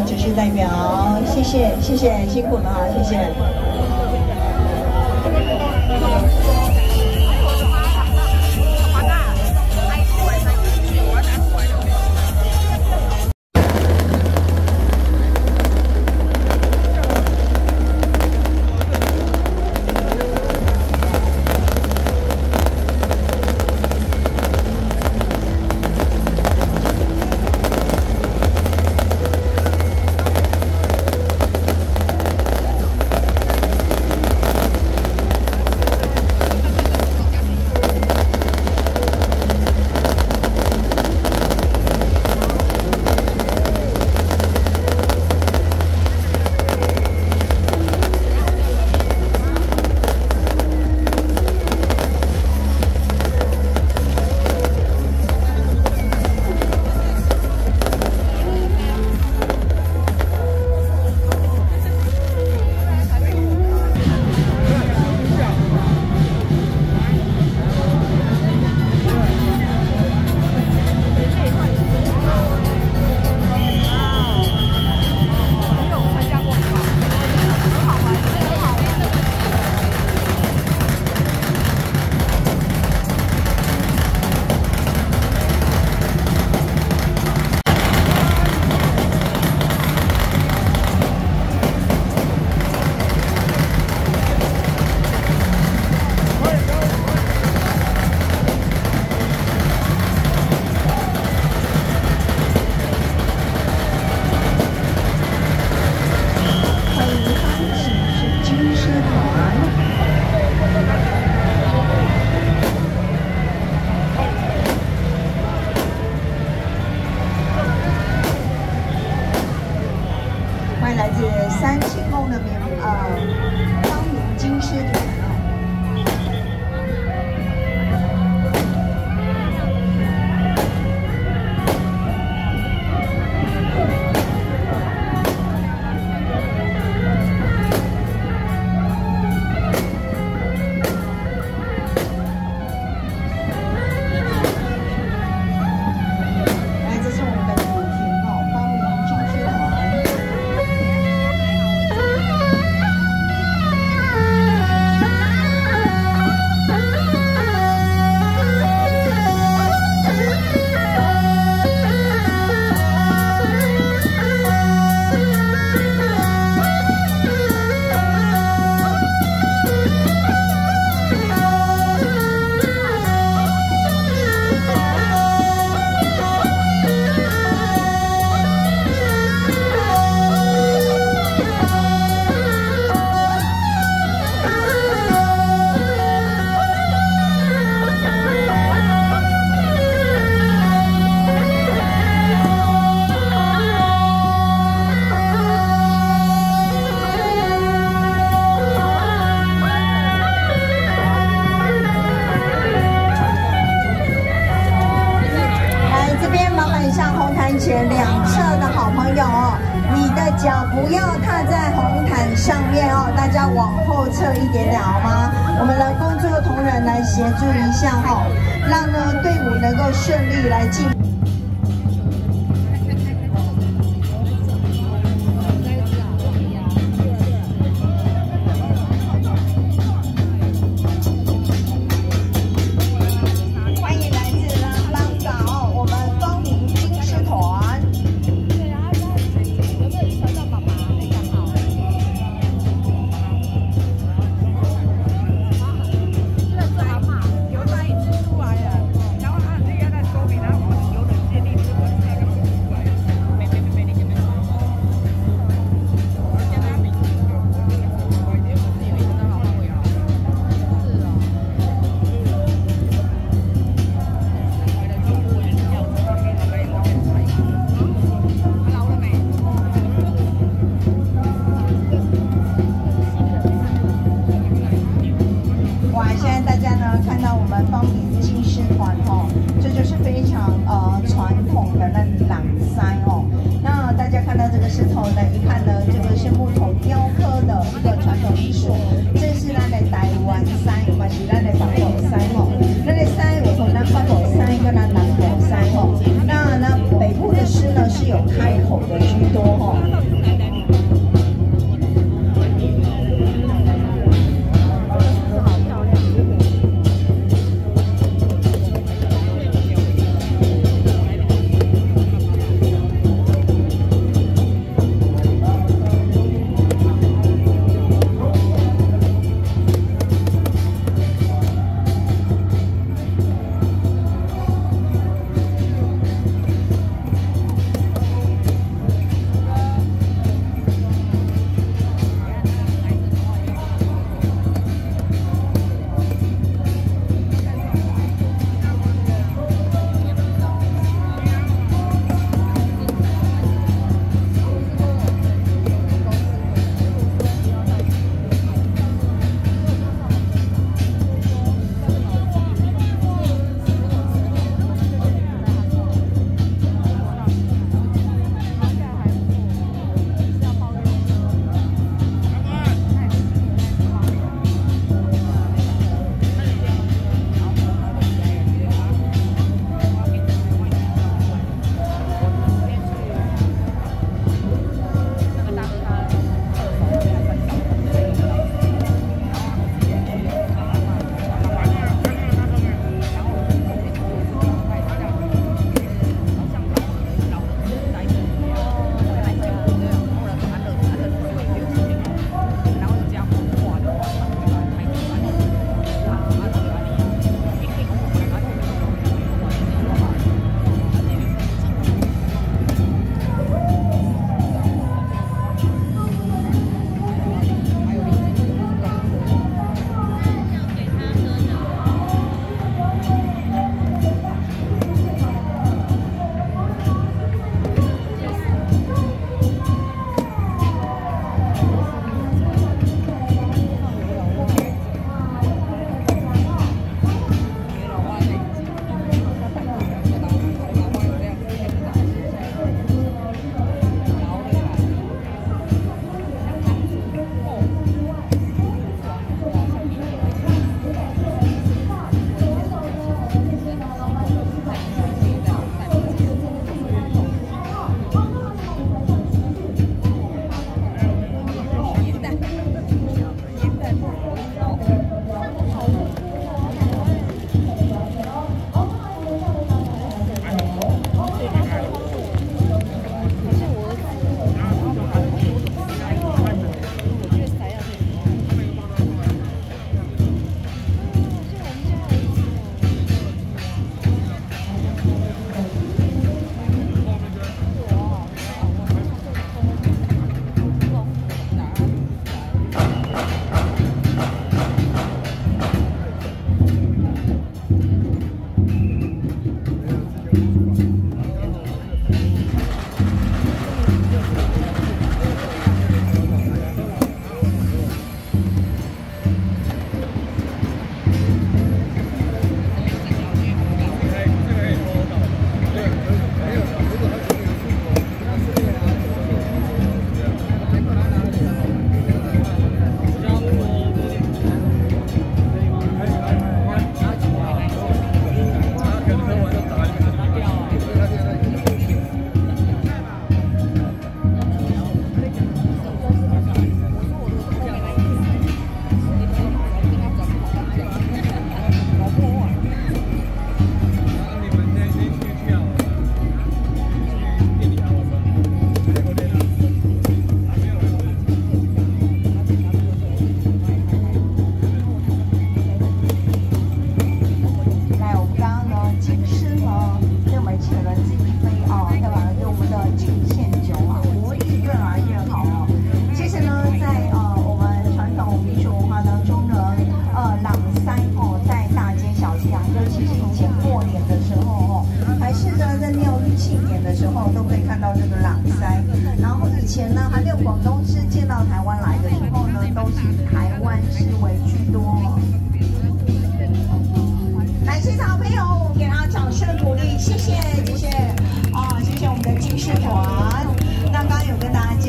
指示代表，谢谢辛苦了啊，谢谢。 来自三星后的方明金狮团哦。 前两侧的好朋友哦，你的脚不要踏在红毯上面哦，大家往后撤一点点好吗？我们的工作同仁来协助一下哦，让呢队伍能够顺利来进。 看到我们方明金狮团哦，这就是非常传统的那朗塞哦。那大家看到这个狮头呢，一看呢，这个是木头雕刻的一个传统艺术，这是咱的台湾塞，嘛是咱的北部塞哦。咱的塞有分咱北部塞跟咱南部塞哦。那北部的狮呢是有开口的居多哦。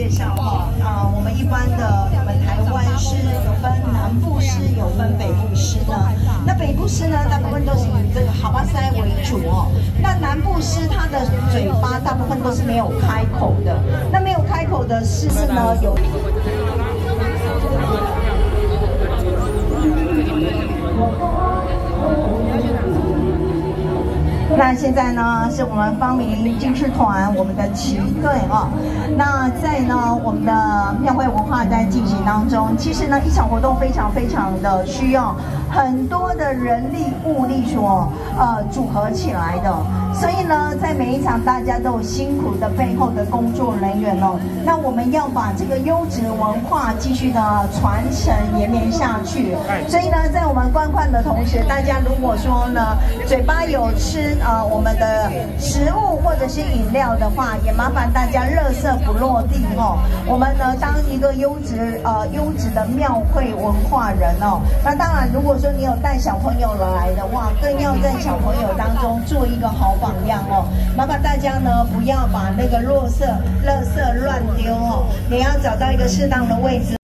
介绍哈，我们一般的我们台湾诗有分南部诗，有分北部诗呢。那北部诗呢，大部分都是以这个哈巴塞为主哦。那南部诗它的嘴巴大部分都是没有开口的。那没有开口的诗呢，有。 那现在呢，是我们芳民京剧团我们的旗队哦。那在呢我们的庙会文化在进行当中，其实呢一场活动非常的需要很多的人力物力所组合起来的。所以呢，在每一场大家都有辛苦的背后的工作人员哦。那我们要把这个优质文化继续的传承延绵下去。所以呢，在我们观看的同时，大家如果说呢嘴巴有吃我们的食物或者是饮料的话，也麻烦大家垃圾不落地哦。我们呢当一个优质的庙会文化人哦。那当然，如果说你有带小朋友来的话，更要在小朋友当中做一个好榜样哦。麻烦大家呢不要把那个垃圾乱丢哦，你要找到一个适当的位置。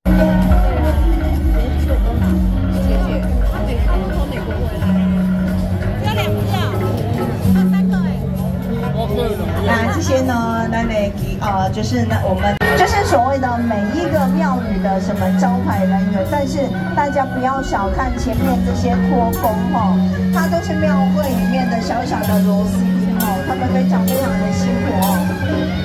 那这些呢，就是呢，我们就是所谓的每一个庙宇的什么招牌人员，但是大家不要小看前面这些托工哈，它都是庙会里面的小小的螺丝钉哦，他们非常的辛苦哦。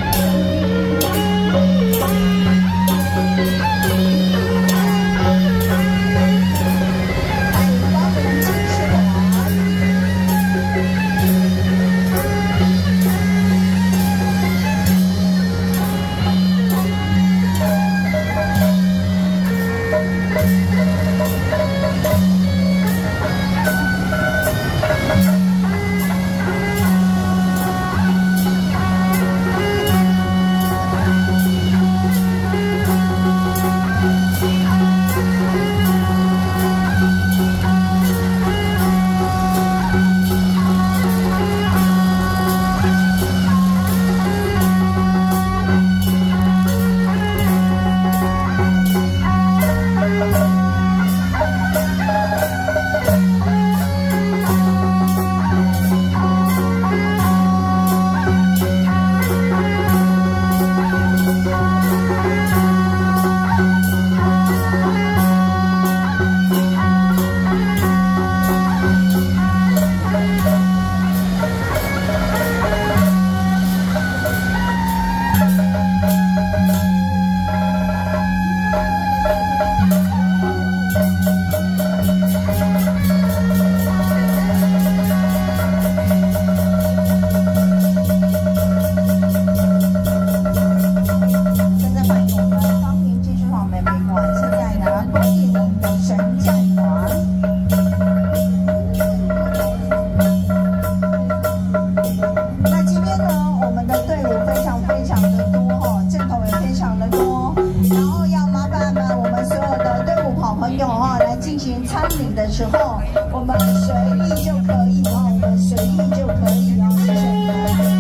的时候，我们随意就可以哦，我们随意就可以哦，谢谢你们。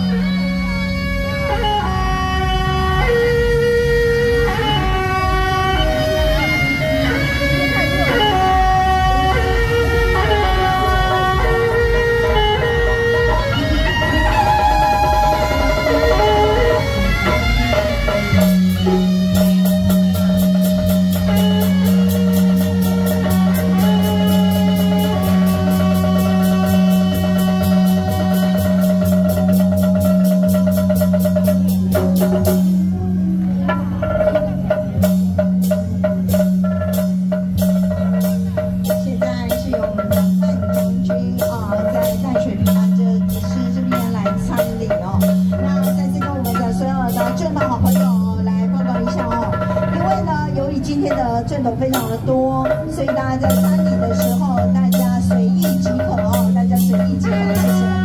今天的阵头非常的多，所以大家在山里的时候，大家随意即可哦，大家随意即可，谢谢。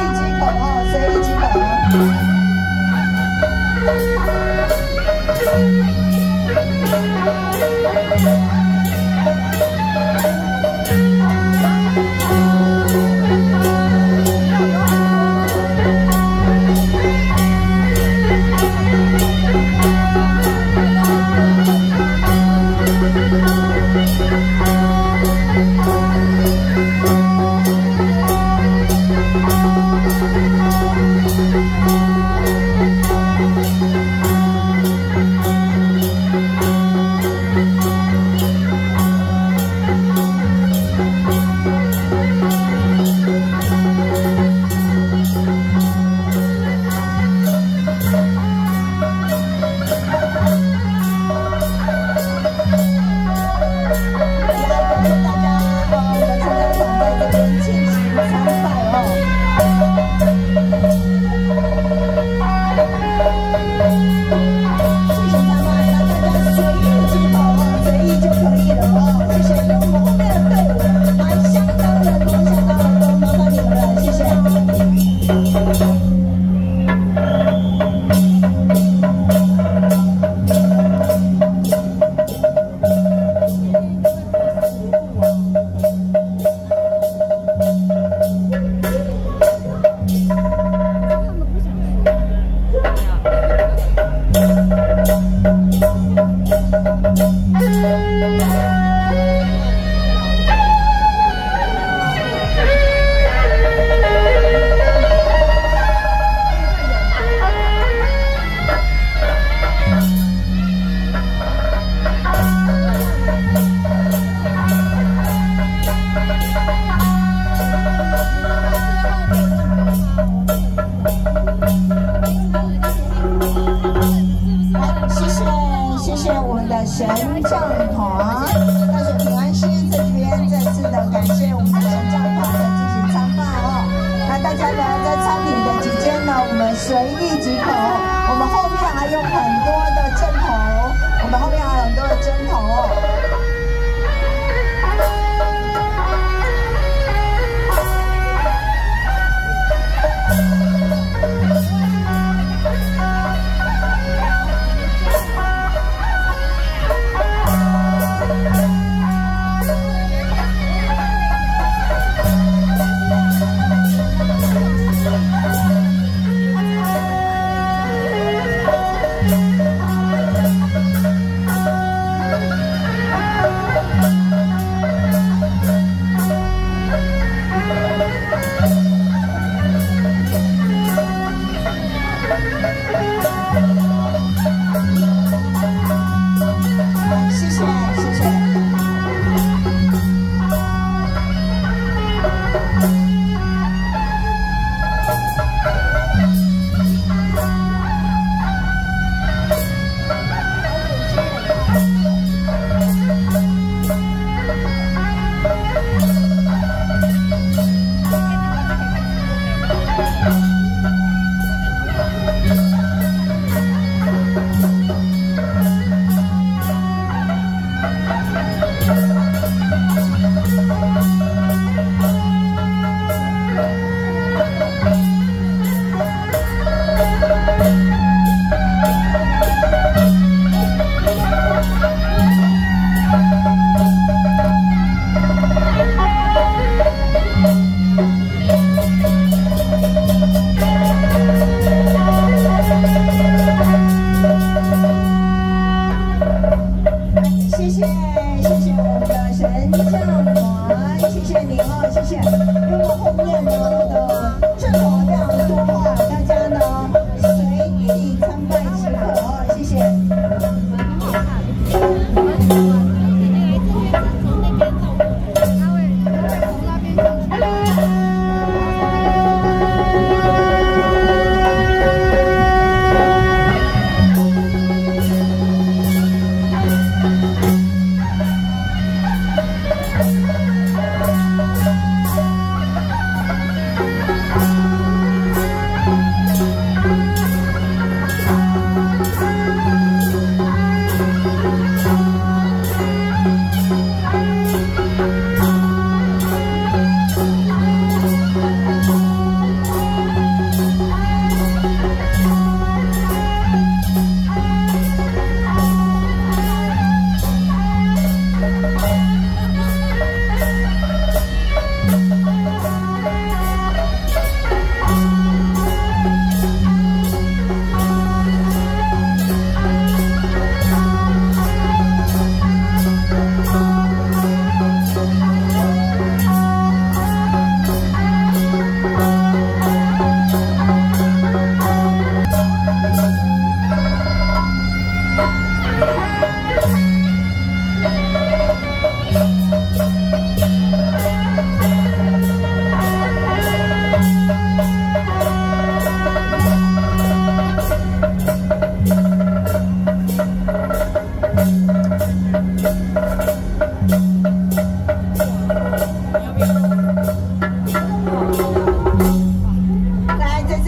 意即可哦，随意即可。神将团，但是平安师在这边再次的感谢我们的神将团的进行参拜哦。那大家呢在参礼的期间呢，我们随意即可哦。我们后面还有很多的阵头，我们后面还有很多的针头哦。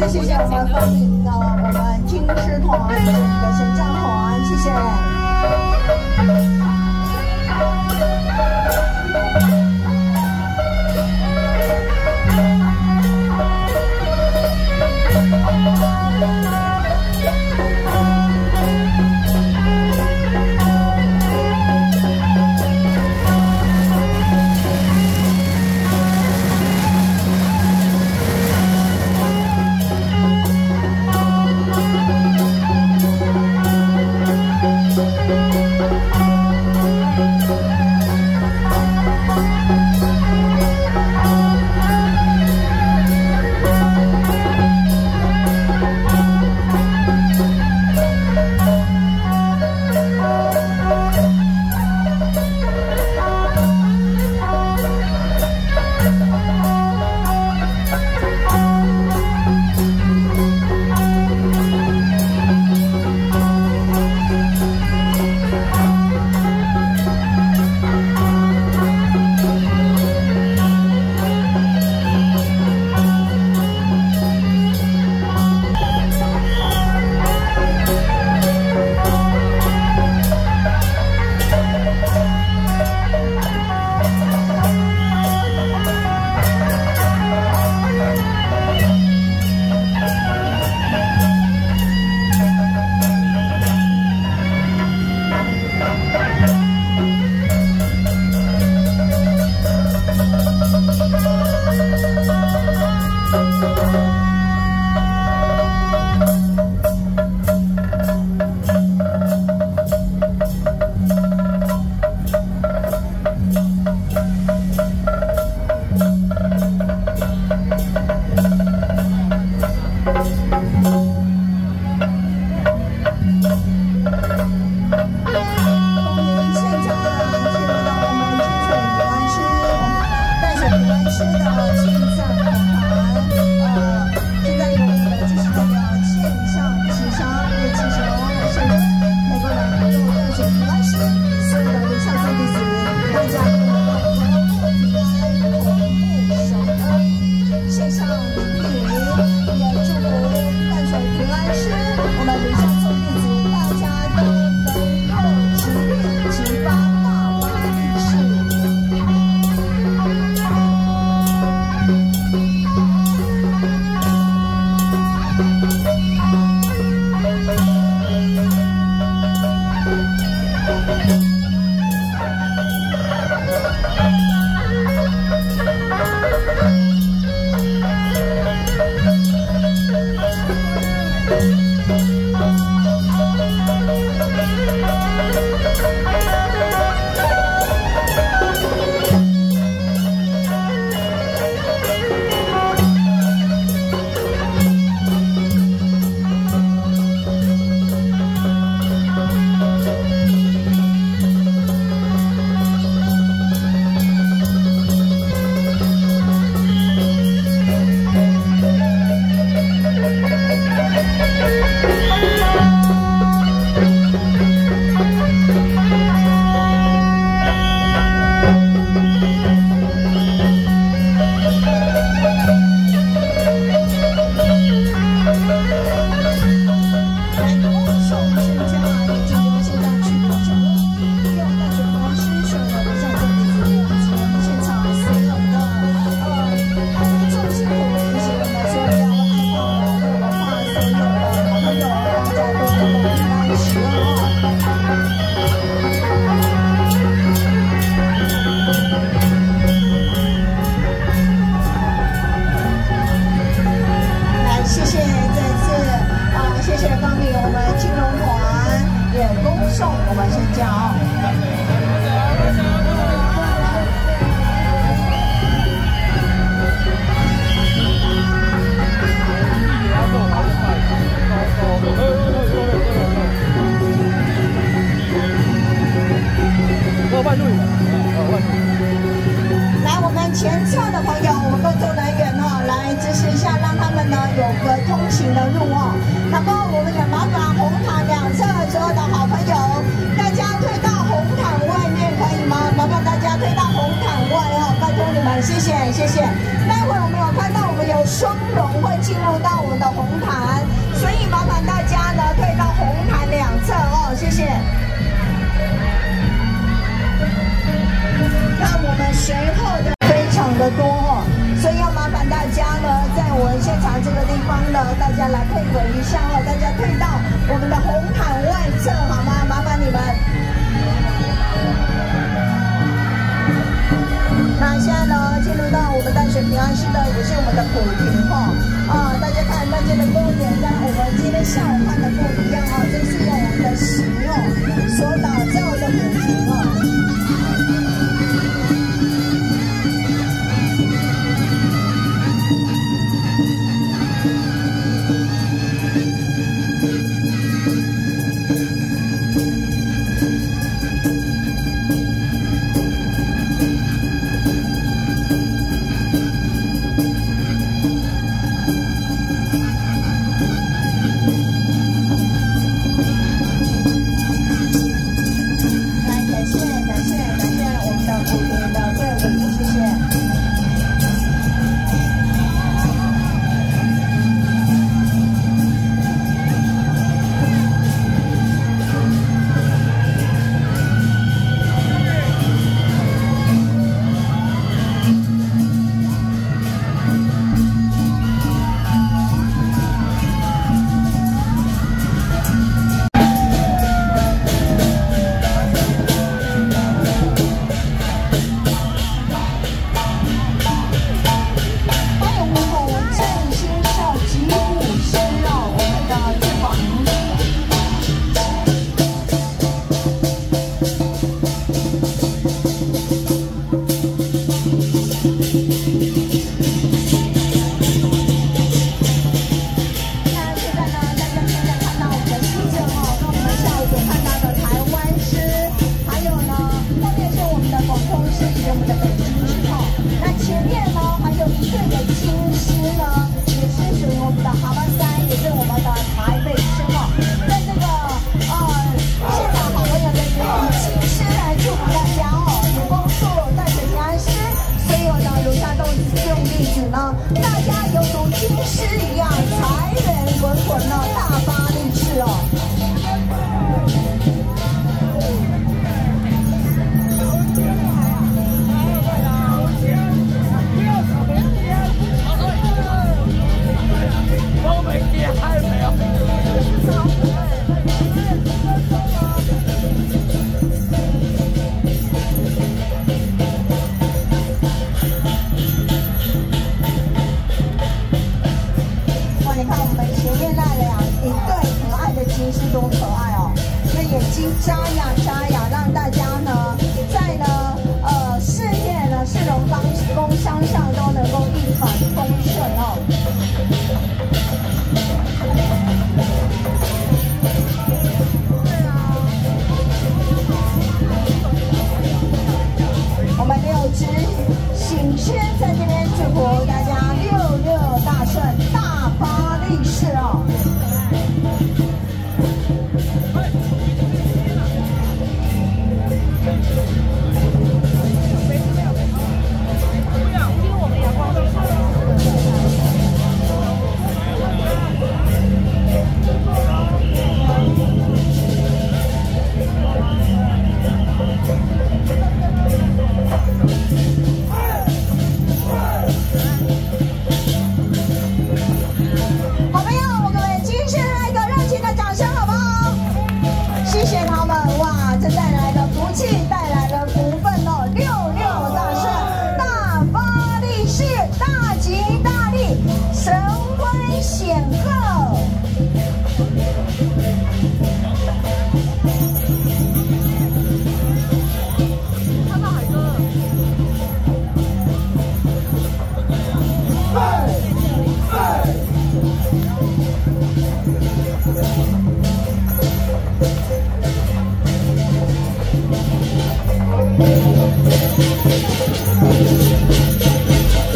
再谢谢我们欢迎的我们金狮团的一个神将团，谢谢。 来，我们前侧的朋友，我们工作人员来支持一下，让他们有个通行的路然后我们也麻烦红毯两侧所有的好朋友，大家推到红毯外面可以吗？麻烦大家推到红毯外拜托你们了，谢谢谢谢。待会我们有看到我们有双龙会进入到我们的红毯，所以麻烦大家呢退到红毯两侧哦，谢谢。那我们随后的非常的多哦，所以要麻烦大家呢，在我们现场这个地方呢，大家来配合一下哦，大家退到我们的红毯外侧好吗？麻烦你们。那现在呢，进入到我们淡水平安市的，也是我们的普亭哈大家看大家的光点跟我们今天下午看的不一样啊，这是用我们的石所打造的普亭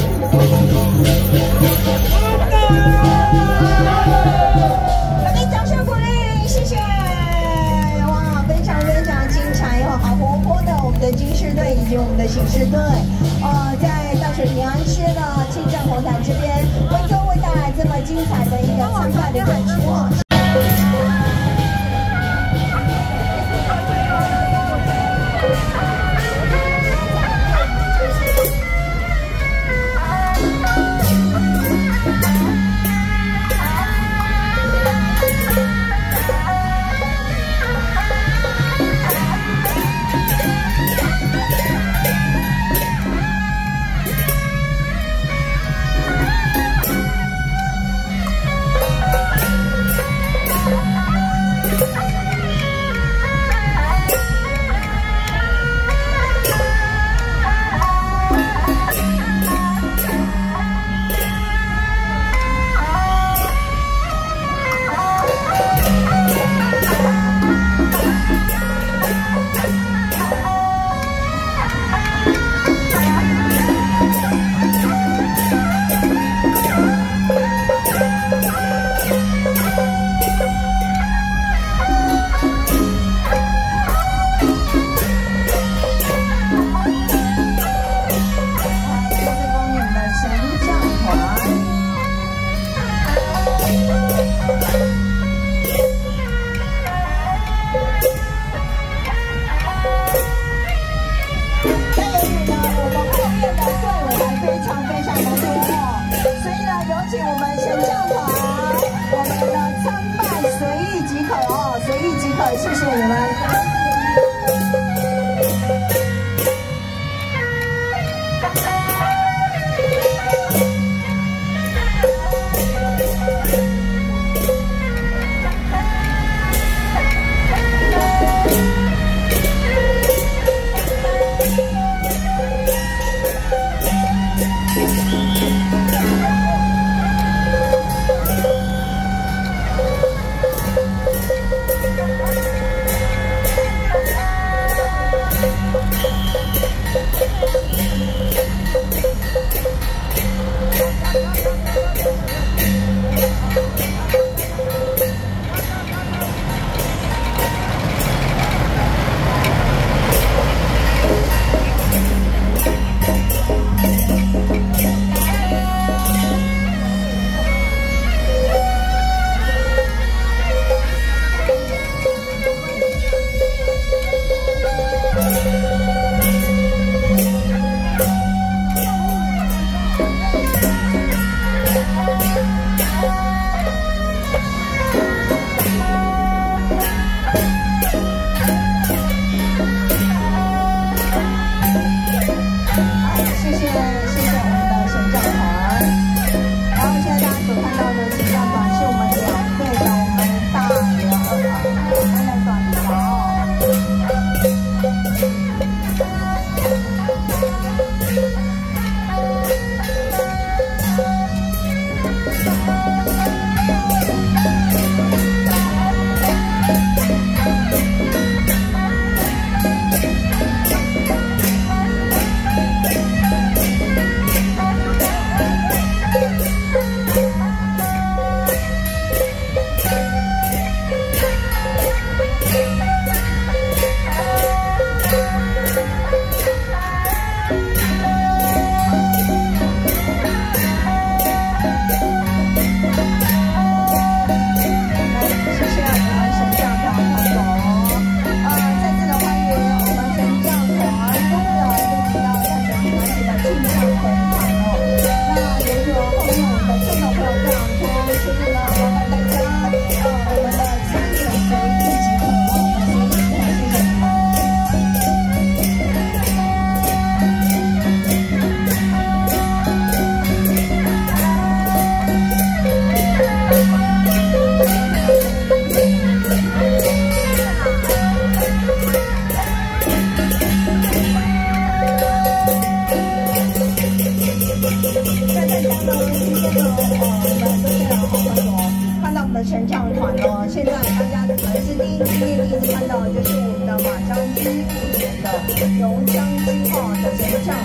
来，掌声！ 彩的一个参拜的演出哦。 请我们神将团，我们的参拜随意即可哦，随意即可，谢谢你们。 神将团哦，现在大家可能是第一次看到的就是我们的马彰基5年的由彰基的神将。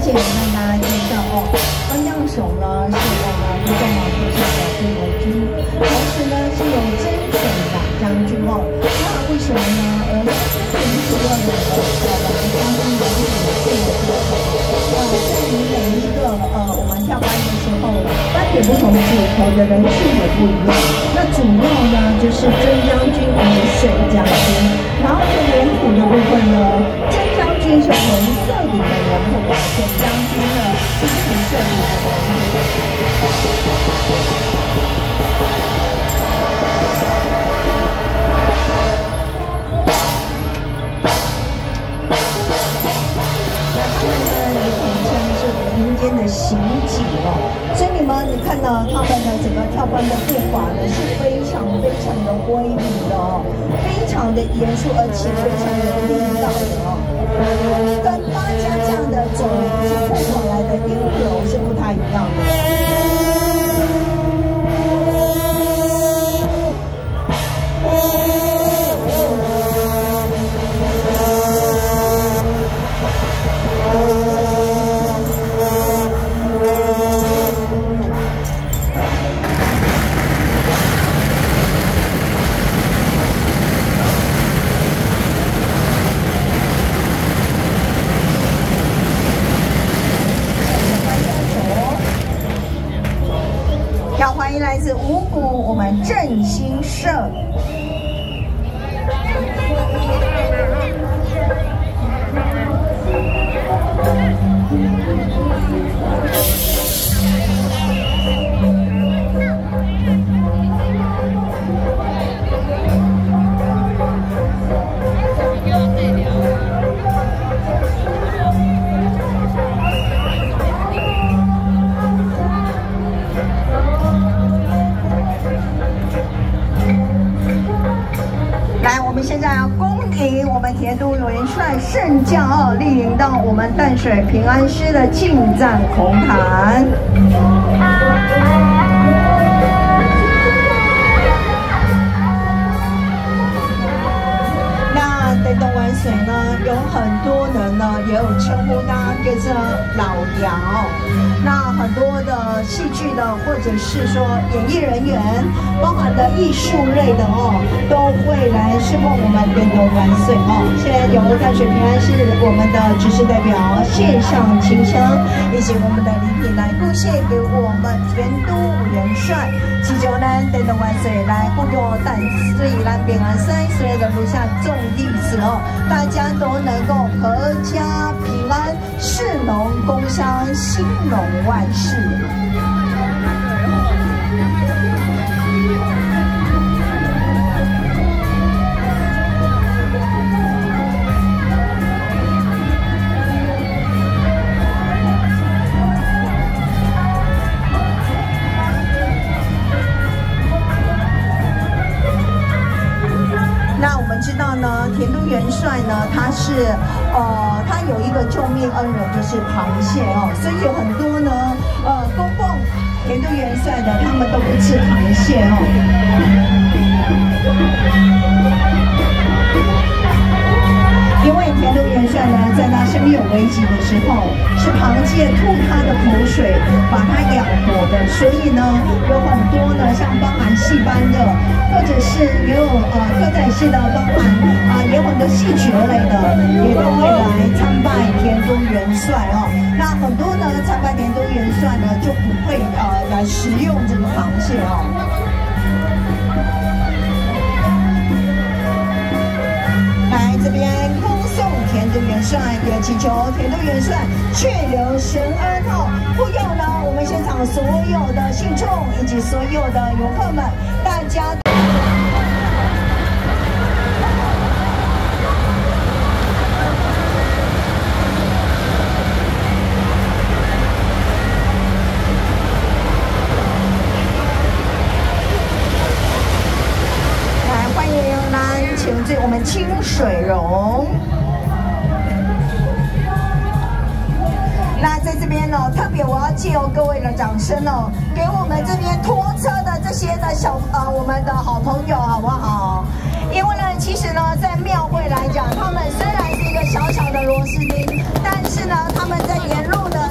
且也跟大家介绍哦，方将手呢是我们不动王部下的队友军，同时呢是有真水打将军哦。那为什么呢？这里是要有我们将军的这种队友在你每一个我们跳班的时候，班别不同，组头的人数也不一样。那主要呢就是真将军和水将军，然后在人谱的部分呢，真将军是红色底的人谱，水将军呢是绿色底的人谱。民间的刑警哦，所以你看到他们的整个跳班的步伐呢是非常的规律的哦，非常的严肃，而且非常的力道的哦，跟大家这样的走步过来的音流是不太一样的。欢迎来自五股我们振兴社。我们现在要恭迎我们田都元帅圣将莪临到我们淡水平安师的进赞红坛。那电动玩水呢，有很多人呢也有称呼它叫做老姚。那很多的戏剧的，或者是说演艺人员，包含的艺术类的哦，都会来侍奉我们电动玩水哦。现在由淡水平安市我们的执事代表献上琴声，以及我们的礼品来贡献给我们田都元帅，祈求呢电动玩水来护佑淡水咱平安山所有的路下众弟子哦，大家都能够阖家平安，士农工商，兴隆万事。那我们知道呢，田都元帅呢，他是他有一个救命恩人，就是螃蟹哦，所以有很多呢，供奉田都元帅的，他们都不吃螃蟹哦。因为田都元帅呢，在他生命有危急的时候，是螃蟹吐他的口水把他养活的，所以呢，有很多呢，像包含戏班的，或者是也有歌仔戏的，包含也有很多戏曲类的，也都会来参拜田都元帅哦。那很多呢，参拜田都元帅呢，就不会来食用这个螃蟹哦。来这边恭送田都元帅，也祈求田都元帅血流神恩哦，护佑呢我们现场所有的信众以及所有的游客们，大家。我们清水溶。那在这边呢，特别我要借由各位的掌声哦，给我们这边拖车的这些的我们的好朋友，好不好？因为呢，其实呢，在庙会来讲，他们虽然是一个小小的螺丝钉，但是呢，他们在沿路的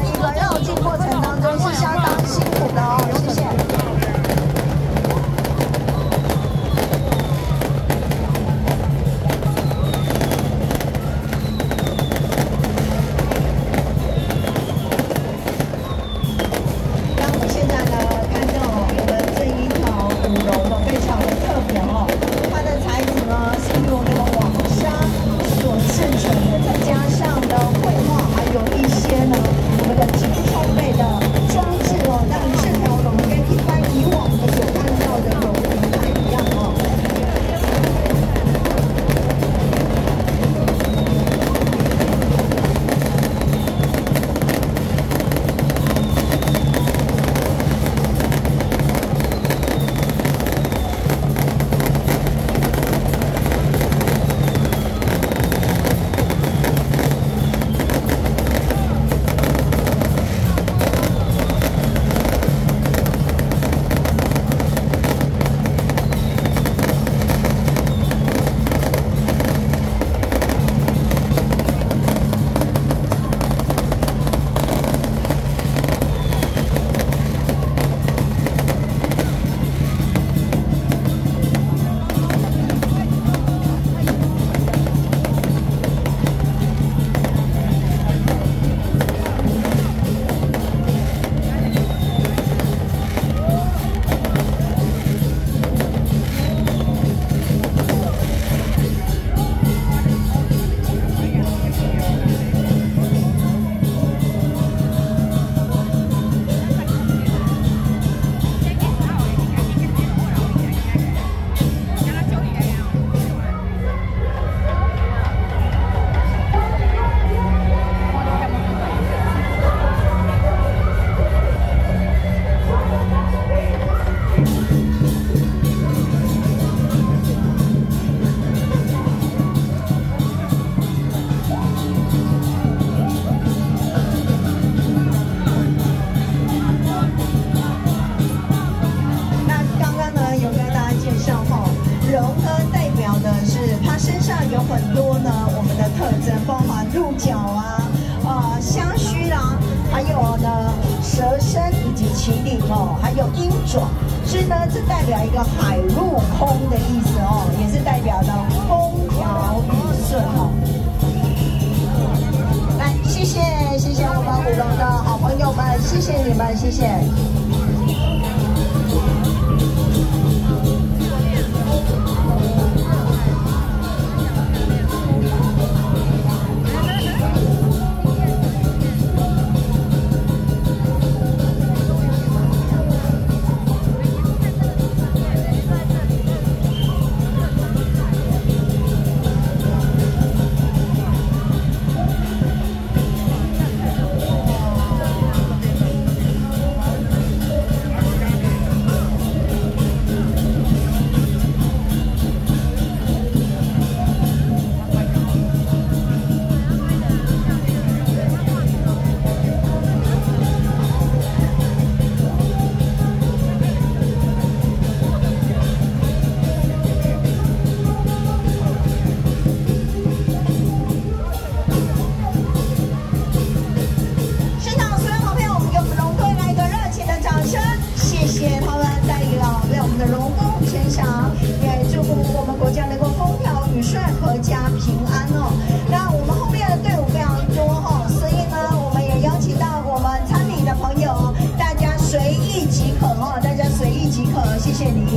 哦，还有鹰爪，所以呢，这代表一个海陆空的意思哦，也是代表的风调雨顺哦。来，谢谢我们舞龙的好朋友们，谢谢你们，谢谢。谢谢你。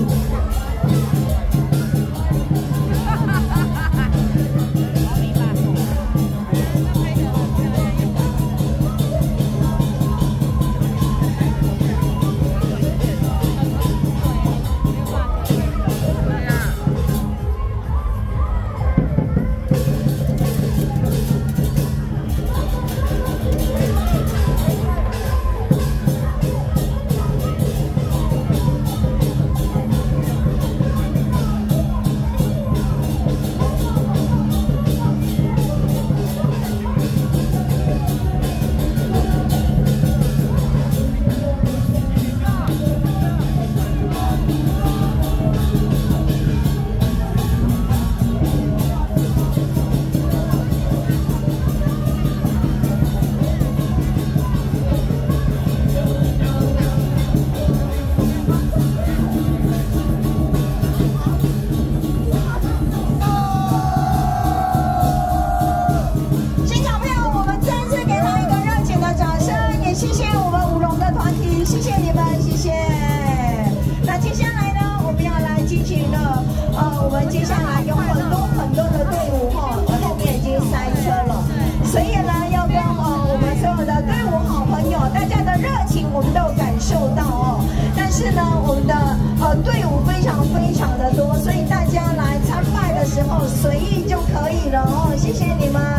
接下来有很多的队伍哈，后面已经塞车了，所以呢，要跟我们所有的队伍好朋友，大家的热情我们都有感受到哦。但是呢，我们的队伍非常的多，所以大家来参拜的时候随意就可以了哦。谢谢你们。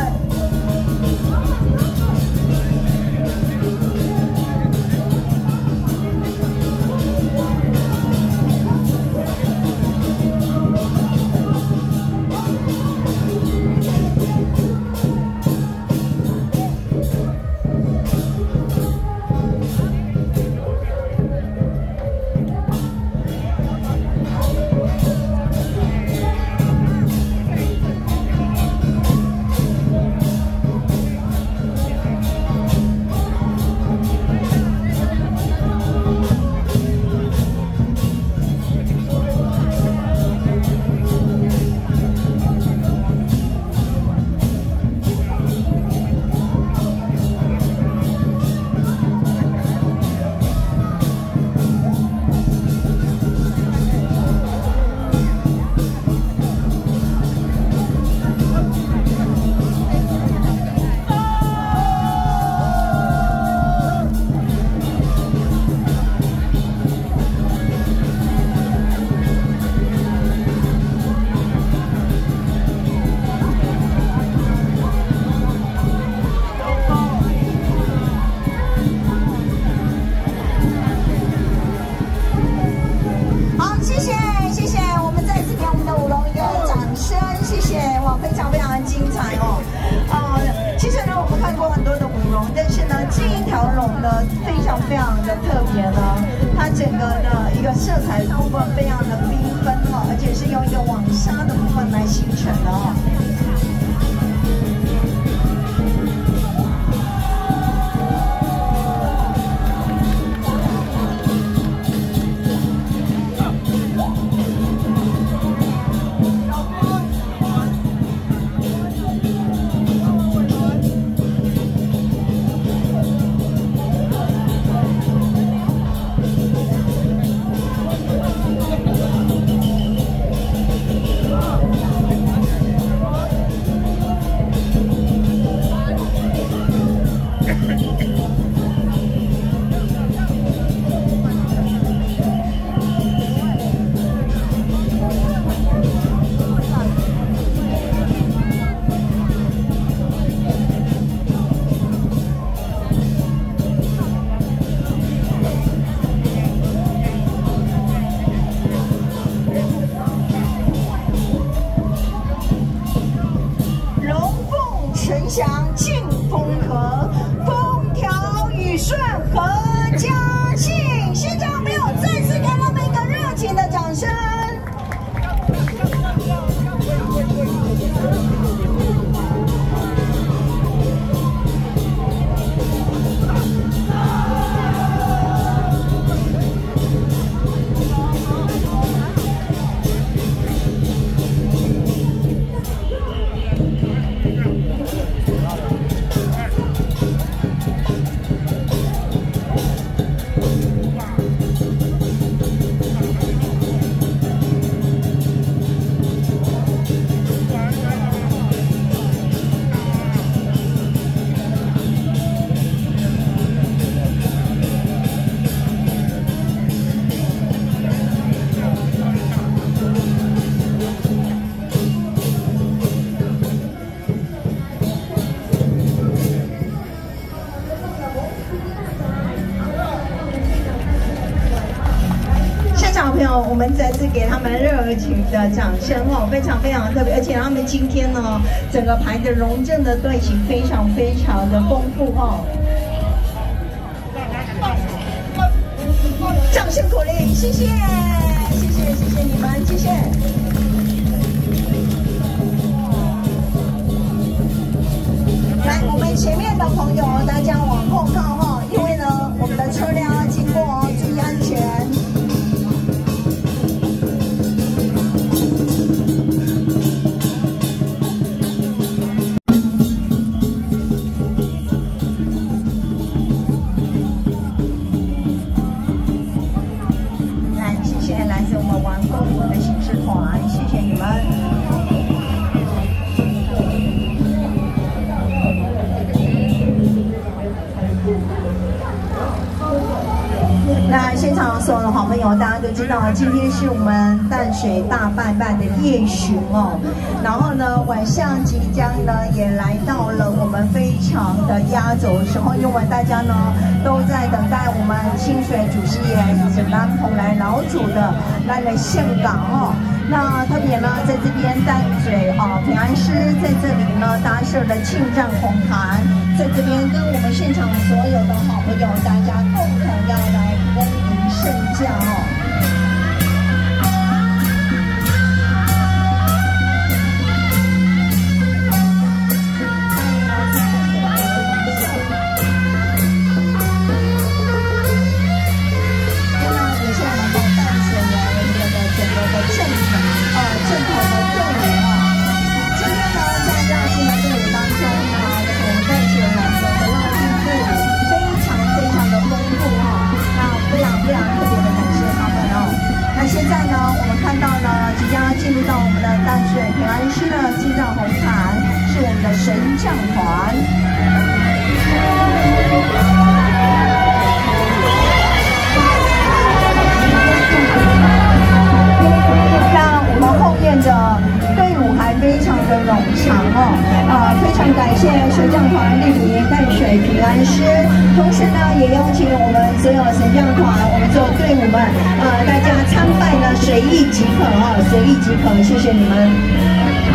非常的特别呢，它整个的一个色彩部分非常的缤纷哦，而且是用一个网纱的部分来形成的哦。 祥庆丰和，风调雨顺阖家庆。现场没有再次给他们一个热情的掌声。朋友，我们再次给他们热情的掌声哦，非常非常特别，而且他们今天呢，整个排的龙阵的队形非常非常的丰富哦。掌声鼓励，谢谢，谢谢，谢谢你们，谢谢。来，我们前面的朋友，大家往后靠哈，因为呢，我们的车辆要经过哦，注意安全。那现场所有的好朋友，大家都知道，今天是我们淡水大拜拜的夜巡哦。然后呢，晚上即将呢也来到了我们非常的压轴的时候，因为大家呢都在等待我们清水祖师爷以及南蓬莱老祖的来岘港哦。那特别呢，在这边淡水平安师在这里呢搭设了庆帐红毯，在这边跟我们现场所有的好朋友，大家共同要来恭迎圣驾哦。进入到我们的淡水平安师的庆帐红毯，是我们的神将团。那我们后面的队伍还非常的冗长哦，非常感谢神将团莅临淡水平安师，同时呢也邀请我们所有神将团，我们所有队伍们，大家参拜呢随意即可哦，随意即可，谢谢你们。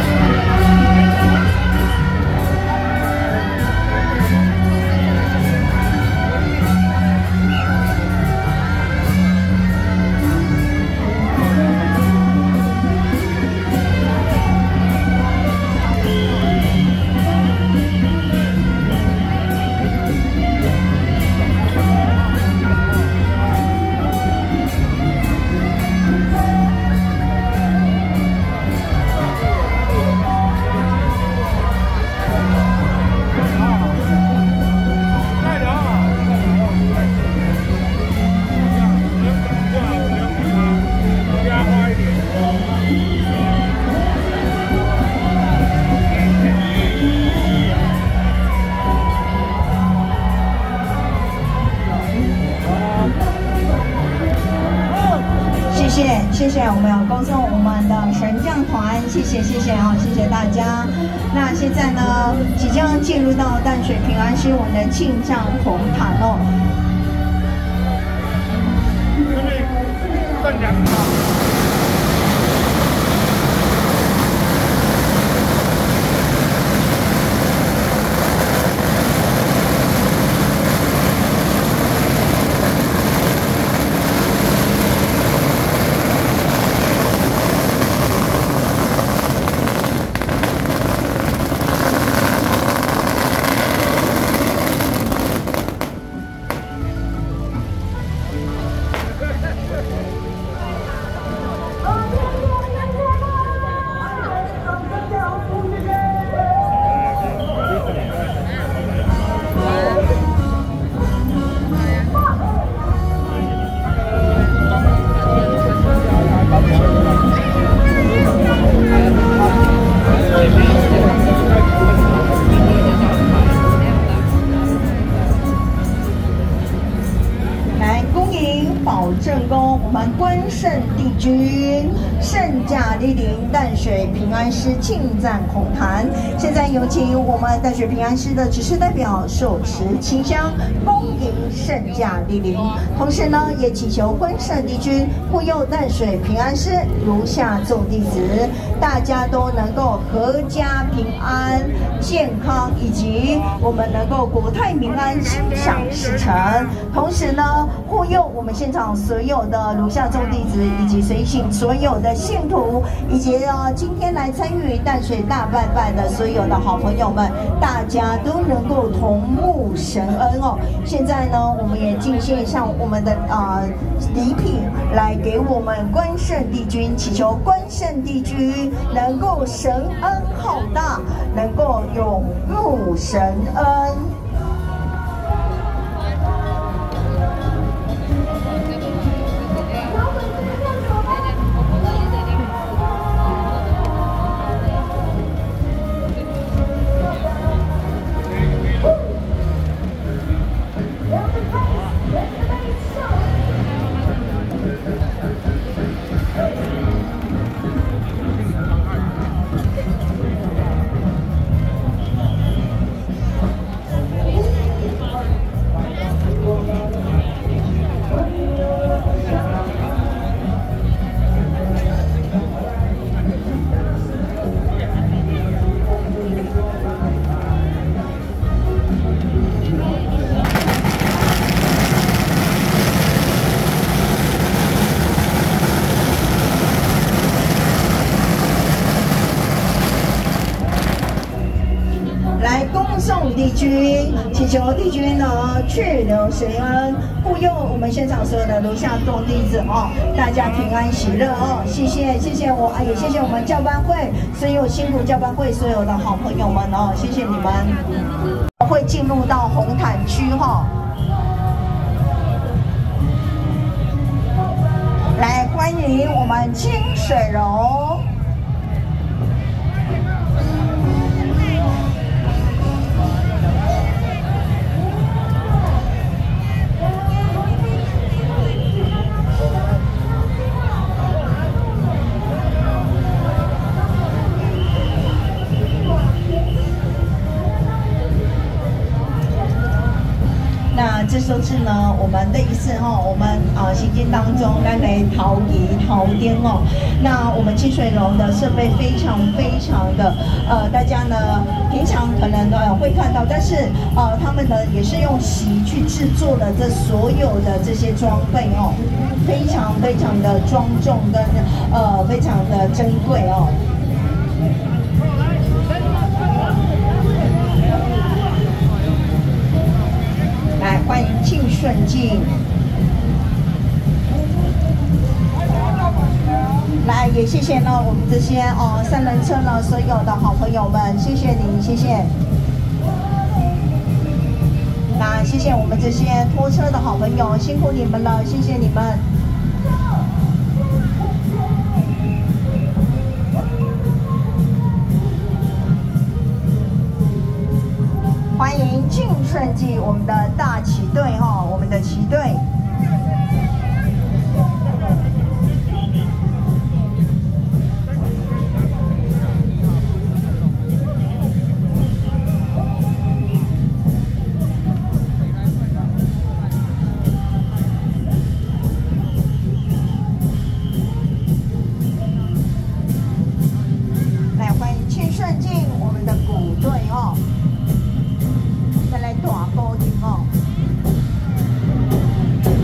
谢谢，我们要恭送我们的神将团，谢谢谢谢啊，谢谢大家。那现在呢，即将进入到淡水平安师我们的庆帐红毯哦。 帝君，圣驾莅临淡水平安师庆赞红坛。现在有请我们淡水平安师的执事代表手持清香，恭迎圣驾莅临。同时呢，也祈求关圣帝君护佑淡水平安师如下众弟子，大家都能够阖家平安、健康，以及我们能够国泰民安、心想事成。同时呢，护佑我们现场所有的如下众弟子，以及随行所有的信徒，以及今天来参与淡水大拜拜的所有的好朋友们，大家都能够同沐神恩哦。现在呢，我们也敬献上我们的礼品来给我们关圣帝君，祈求关圣帝君能够神恩浩大，能够永沐神恩。送帝君，祈求帝君呢去留神恩，护佑我们现场所有的楼下众弟子哦，大家平安喜乐哦，谢谢我，也谢谢我们教班会所有辛苦教班会所有的好朋友们哦，谢谢你们。会进入到红毯区哈，来欢迎我们清水柔。那这首是呢，我们类似我们行进当中来陶仪陶颠哦。那我们清水楼的设备非常的大家呢平常可能会看到，但是他们呢也是用锡去制作的这所有的这些装备哦，非常的庄重跟非常的珍贵哦。来，欢迎庆顺进。来，也谢谢呢我们这些三轮车呢所有的好朋友们，谢谢你，谢谢。那谢谢我们这些拖车的好朋友，辛苦你们了，谢谢你们。欢迎庆顺记我们的大旗队哈，我们的旗队。来，欢迎庆顺记我们的鼓队哦。再来大鼓音哦。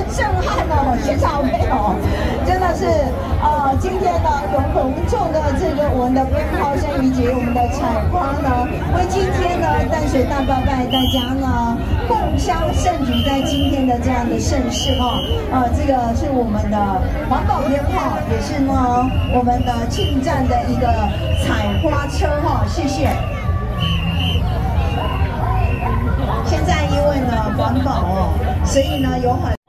震撼哦，现场没有，真的是今天呢有隆重的这个我们的鞭炮声以及我们的彩花呢，为今天呢淡水大拜拜大家呢共襄盛举，在今天的这样的盛世哦，这个是我们的环保鞭炮，也是呢我们的庆站的一个彩花车哈，谢谢。现在因为呢环保哦，所以呢有很。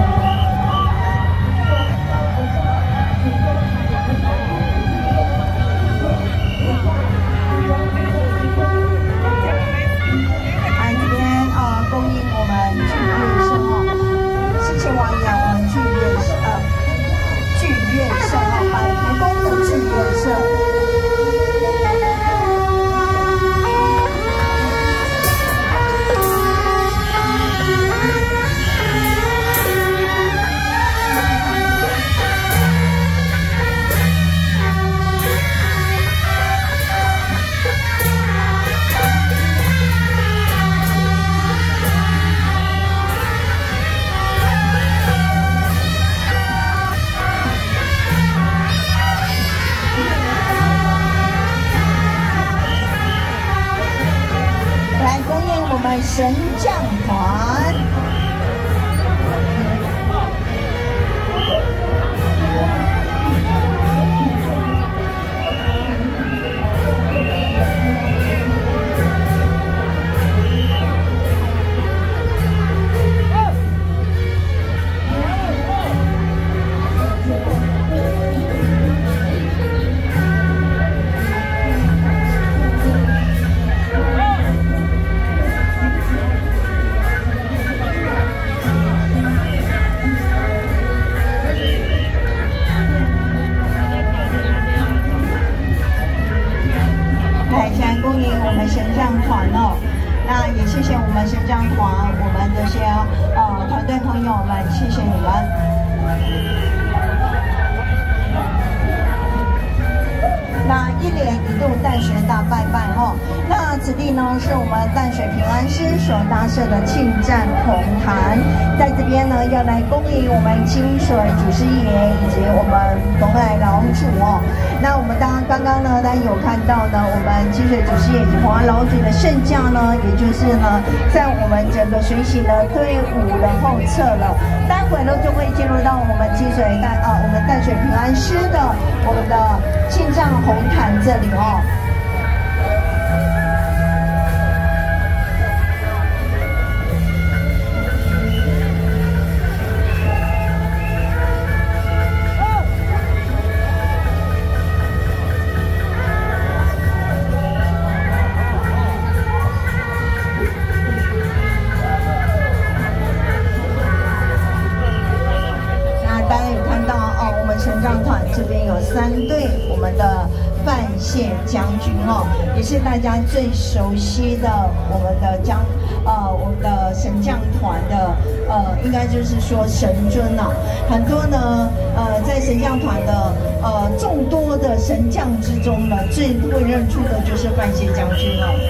神将团。神将团哦，那也谢谢我们神将团，我们这些团队朋友们，谢谢你们。那一年一度淡水大拜拜哦，那此地呢是我们淡水平安师所搭设的庆站红坛，在这边呢要来恭迎我们清水祖师爷以及我们蓬莱老祖哦。那我们刚刚呢，大家有看到呢，我们清水祖师爷以及蓬莱老祖的圣驾呢，也就是呢，在我们整个随行的队伍的后侧了。待会呢就会进入到我们我们淡水平安师的我们的庆站红坛这里哦。神将团这边有3队，我们的范谢将军哦，也是大家最熟悉的我们的神将团的应该就是说神尊啊，很多呢在神将团的众多的神将之中呢，最会认出的就是范谢将军哦。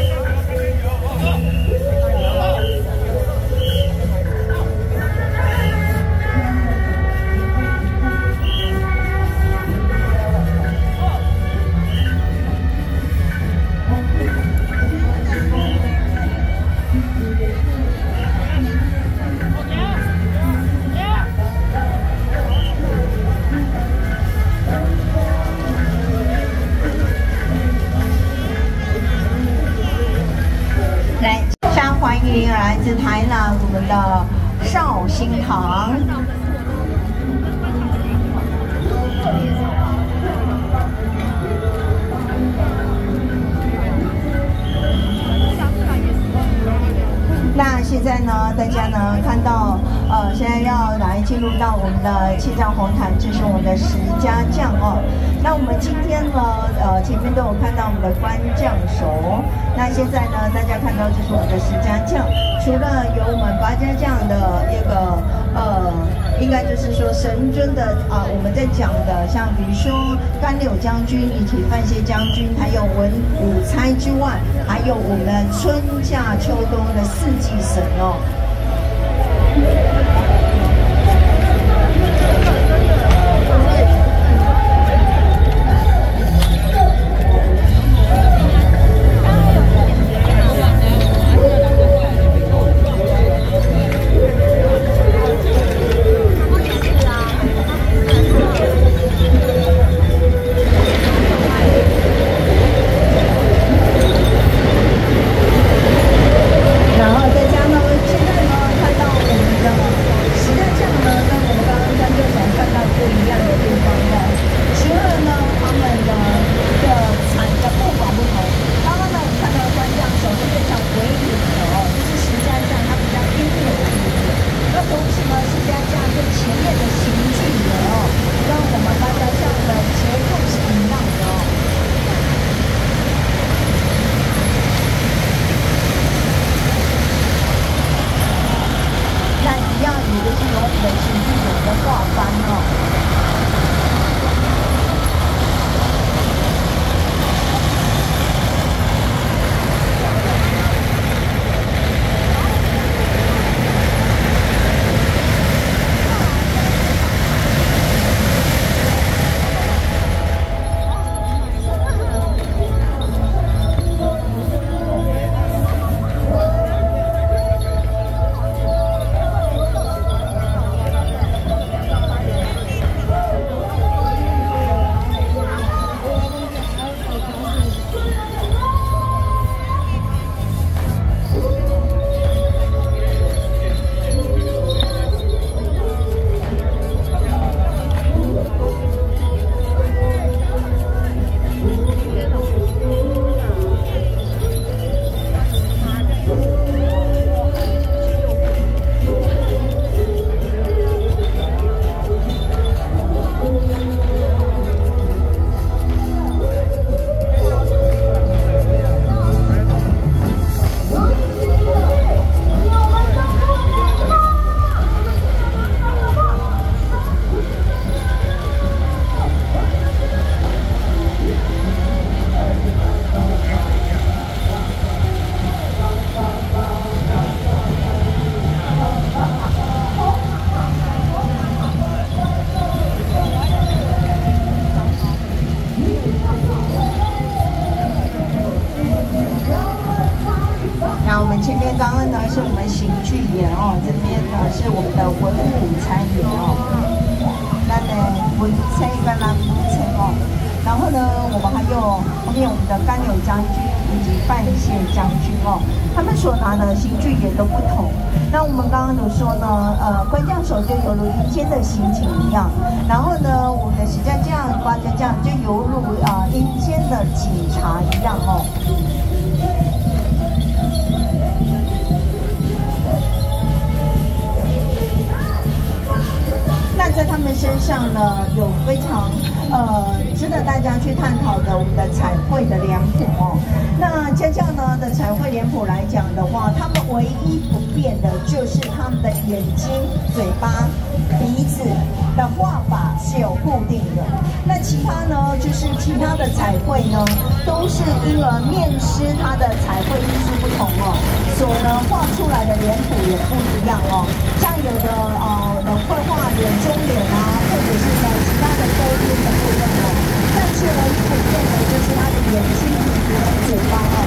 来自台南我们的绍兴堂。那现在呢，大家呢看到现在要来进入到我们的庆站红坛，这是我们的10家将哦。那我们今天呢，前面都有看到我们的官将手。那现在呢，大家看到这是我们的10家将，除了有我们8家将的一个应该就是说神尊的我们在讲的，像比如说甘柳将军以及范谢将军，还有文武差之外，还有我们春夏秋冬的4季神哦。 是我们的文武餐饮哦，那呢文餐跟蓝武餐哦。然后呢，我们还有后面我们的甘柳将军以及范谢将军哦，他们所拿的刑具也都不同。那我们刚刚有说呢，官将手就犹如阴间的刑警一样，然后呢，我们的石将将、瓜将将就犹如阴间的警察一样哦。那在他们身上呢，有非常值得大家去探讨的我们的彩绘的脸谱哦。那将将呢的彩绘脸谱来讲的话，他们唯一不变的就是他们的眼睛、嘴巴、鼻子的画法是有固定的。那其他呢，就是其他的彩绘呢，都是因而面师他的彩绘艺术不同哦，所呢画出来的脸谱也不一样哦。像有的人会画脸中脸啊，或者是呢其他的周边的部分哦，但是唯一不变的就是他的眼睛、鼻子跟嘴巴哦。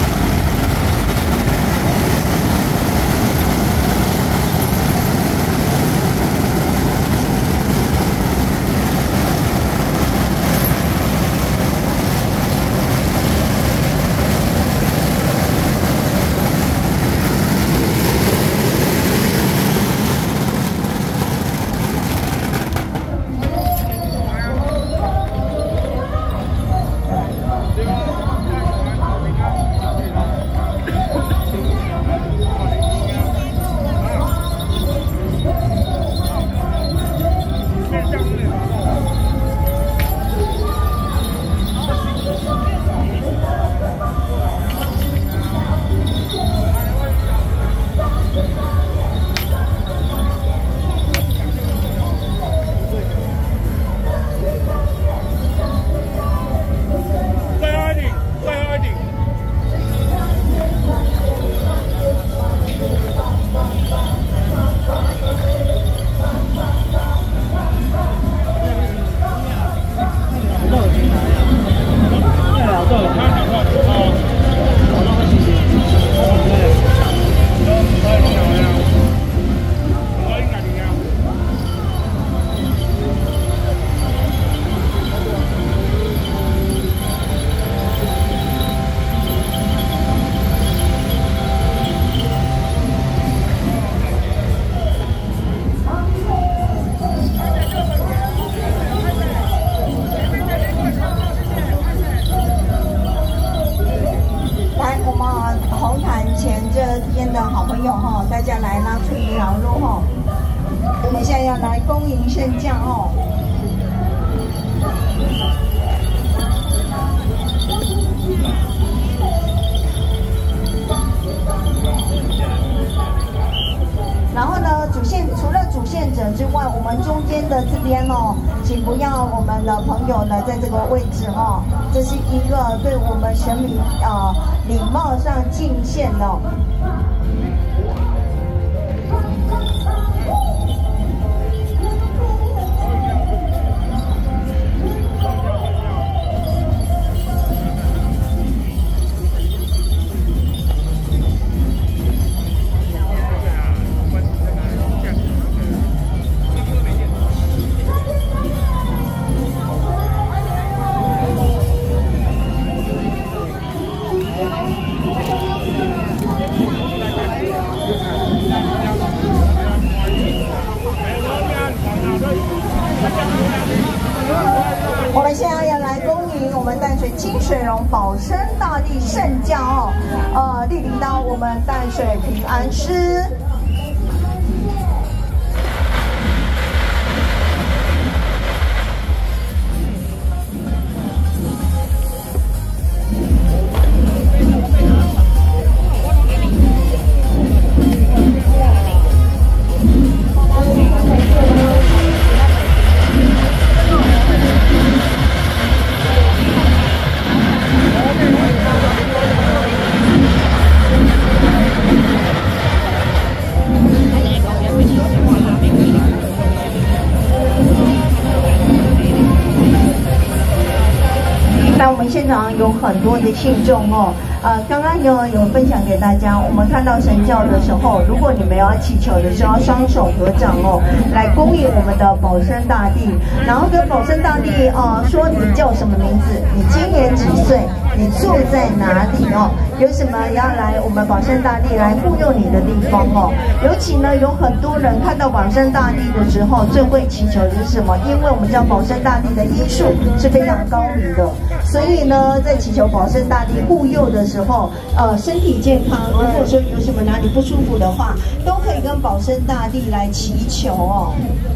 大家来拉出一条路哦，我们现在要来恭迎圣将哦。然后呢，除了主献者之外，我们中间的这边哦，请不要我们的朋友呢在这个位置哦，这是一个对我们神明礼貌上敬献哦。我们现在要来恭迎我们淡水清水荣保生大帝圣驾哦，莅临到我们淡水平安师。那我们现场有很多的信众哦， 刚刚有分享给大家，我们看到神教的时候，如果你们要祈求的时候，双手合掌哦，来恭迎我们的保生大帝，然后跟保生大帝说你叫什么名字，你今年几岁，你住在哪里哦，有什么要来我们保生大帝来护佑你的地方哦。尤其呢，有很多人看到保生大帝的时候，最会祈求的是什么？因为我们知道保生大帝的医术是非常高明的，所以呢，在祈求保生大帝护佑的时候，身体健康，如果说有什么哪里不舒服的话，都可以跟保生大帝来祈求哦。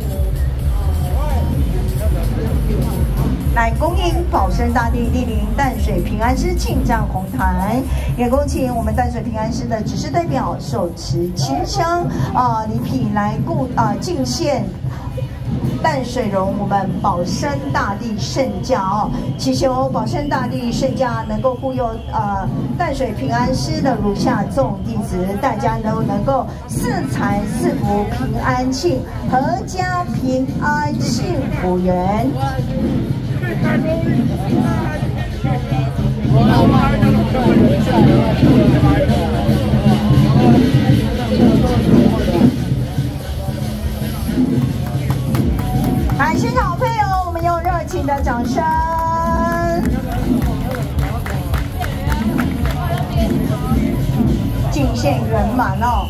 来恭迎保生大帝莅临淡水平安师庆赞红坛，也恭请我们淡水平安师的执事代表手持清香礼品来敬献淡水荣我们保生大帝圣驾哦，祈求保生大帝圣驾能够护佑淡水平安师的如下众弟子，大家都能够四财四福平安庆，阖家平安幸福圆。来，现场好朋友，我们用热情的掌声，敬献圆满哦。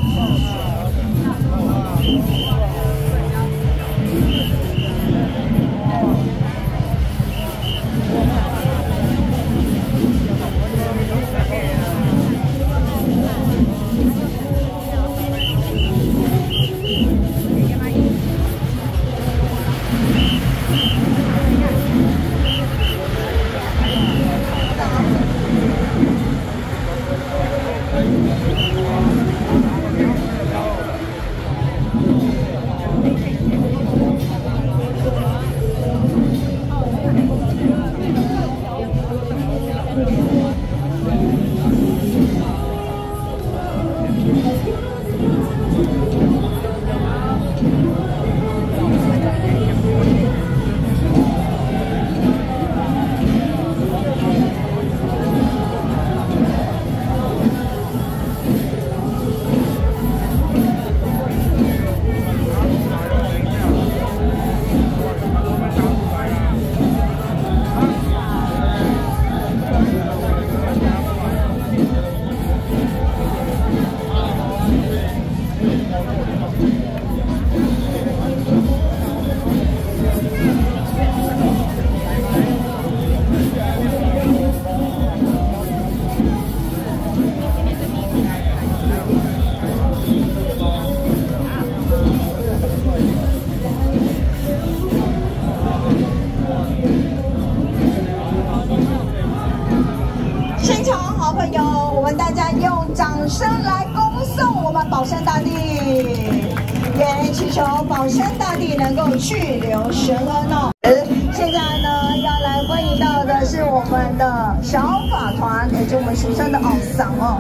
保生大帝，也祈求保生大帝能够去留神恩哦。现在呢，要来欢迎到的是我们的小法团，也就是我们俗称的奥桑哦。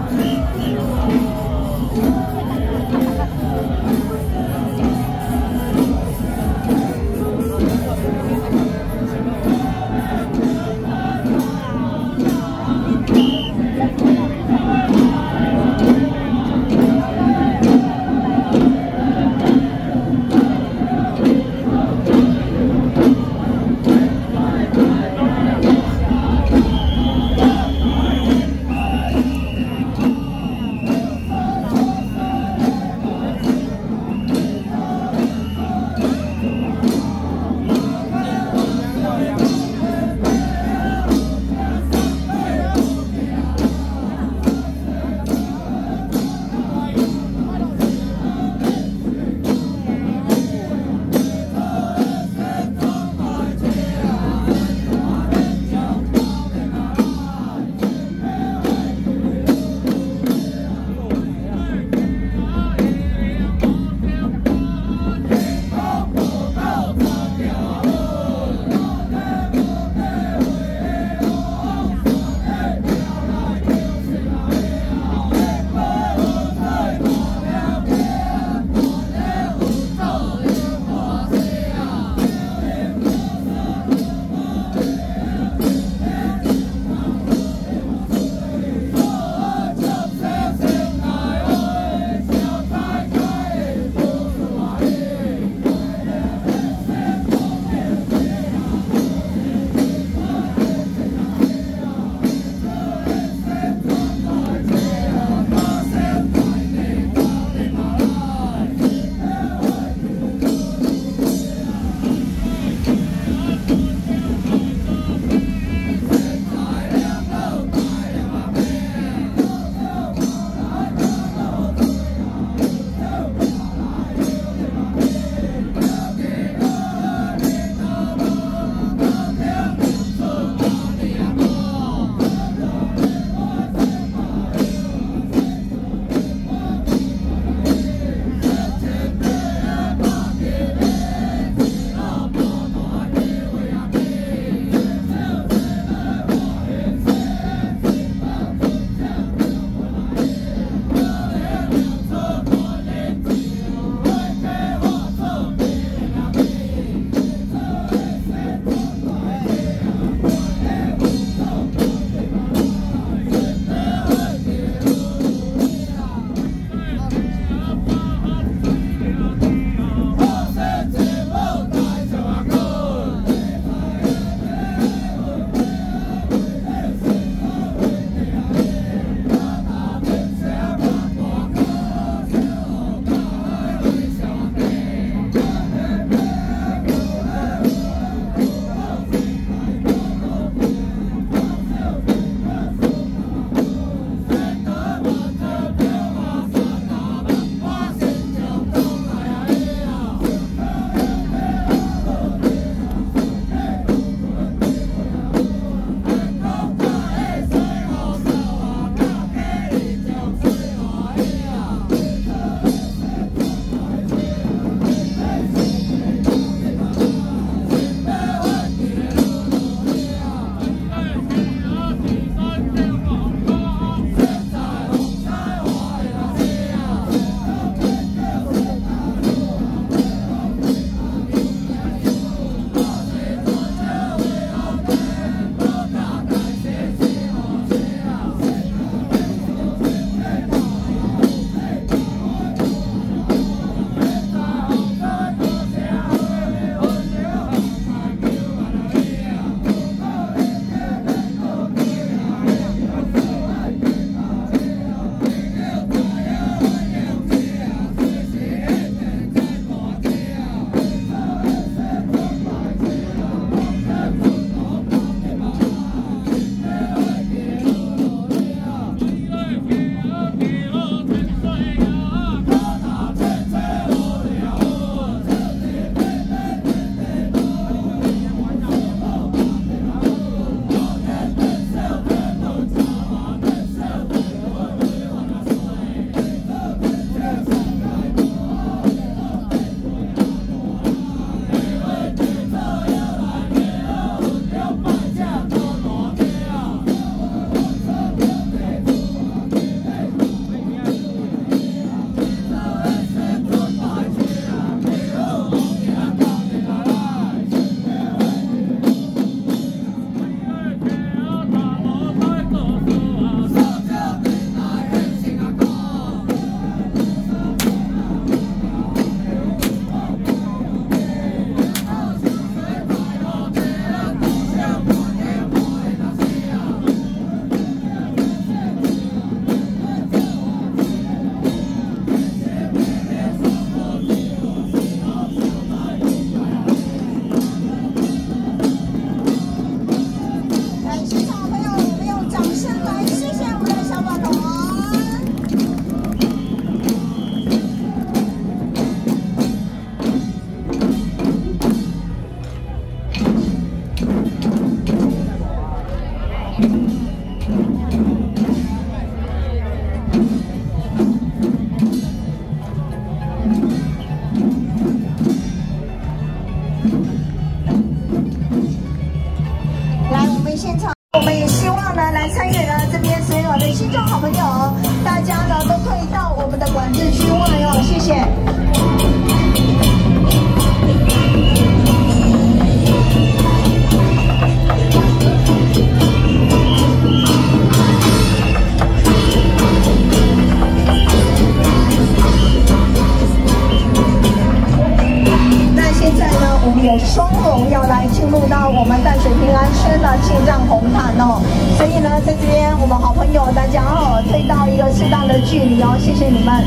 有双龙要来进入到我们淡水平安轩的庆帐红毯哦。所以呢，在这边我们好朋友大家推到一个适当的距离哦，谢谢你们。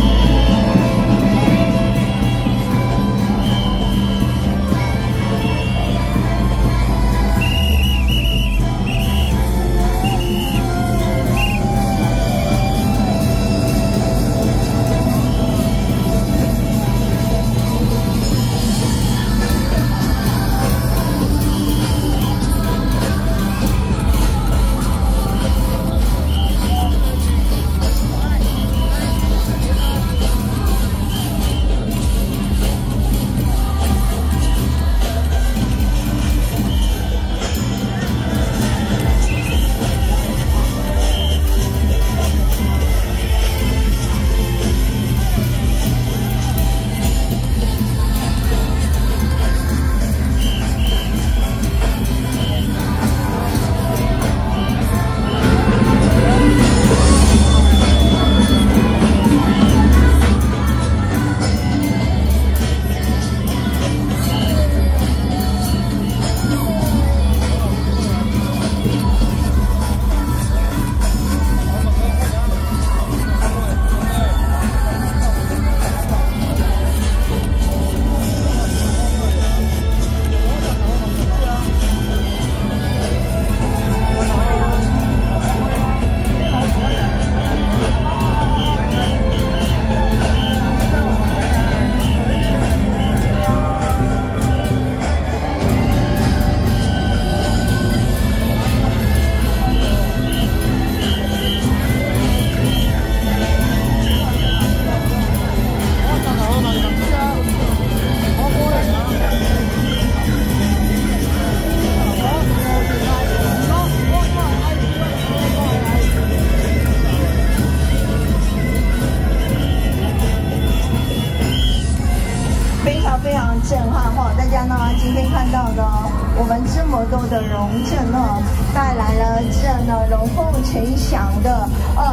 非常震撼哈！大家呢今天看到的我们这么多的荣证呢，带来了这呢龙凤呈祥的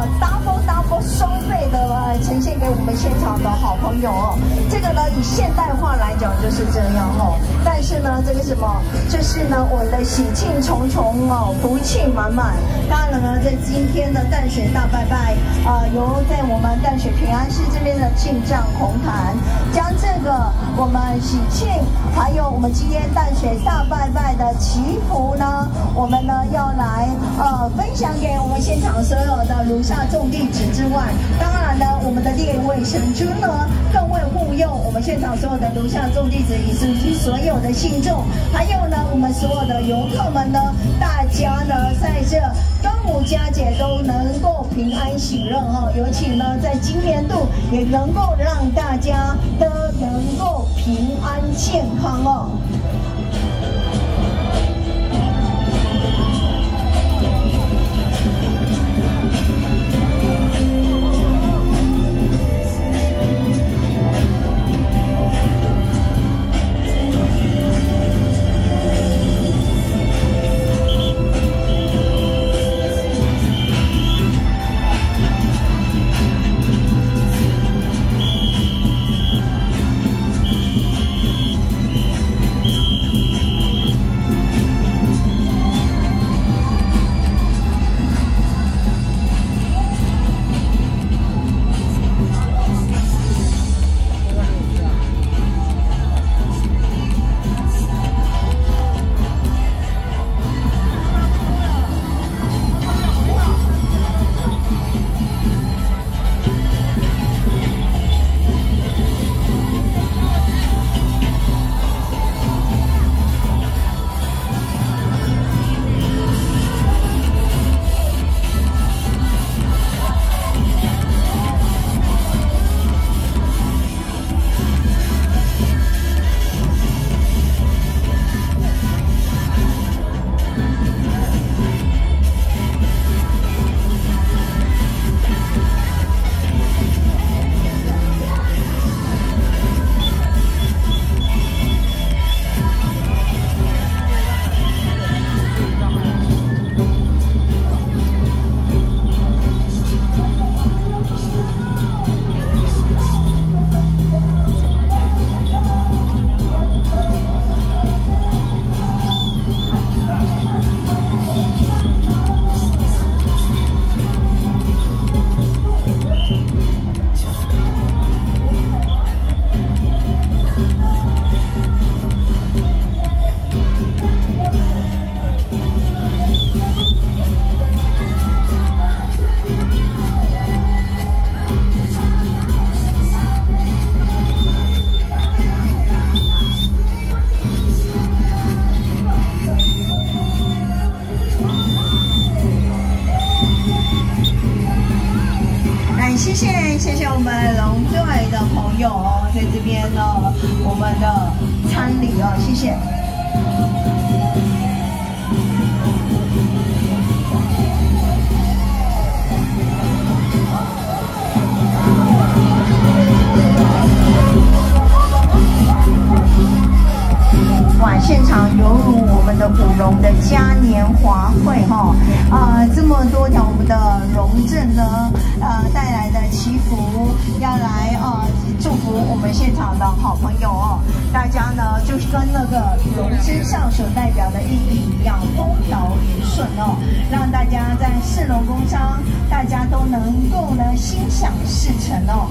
double 双倍的呈现给我们现场的好朋友哦。这个呢以现代化来讲就是这样哦，但是呢这个什么，就是呢我们的喜庆重重哦，福气满满。当然呢，在今天的淡水大拜拜由在我们淡水平安市这边的庆帐红坛，将这个我们喜庆，还有我们今天淡水大拜拜的祈福呢，我们呢要来分享给我们现场所有的炉下众弟子之外，当然呢，我们的列位神君呢更会护佑我们现场所有的炉下众弟子以及所有的信众，还有呢我们所有的游客们呢，大家呢在这端午佳节都能够平安喜乐哈，尤其呢在今年度也能够让大家都能够平安健康哦。 了我们的餐礼哦，谢谢。哇，现场犹如我们的舞龙的嘉年华会哈，这么多条我们的龙阵呢，带来的祈福，要来祝福我们现场的好朋友哦，大家呢就是跟那个龙身上所代表的意义一样，风调雨顺哦，让大家在市龙工商，大家都能够呢心想事成哦。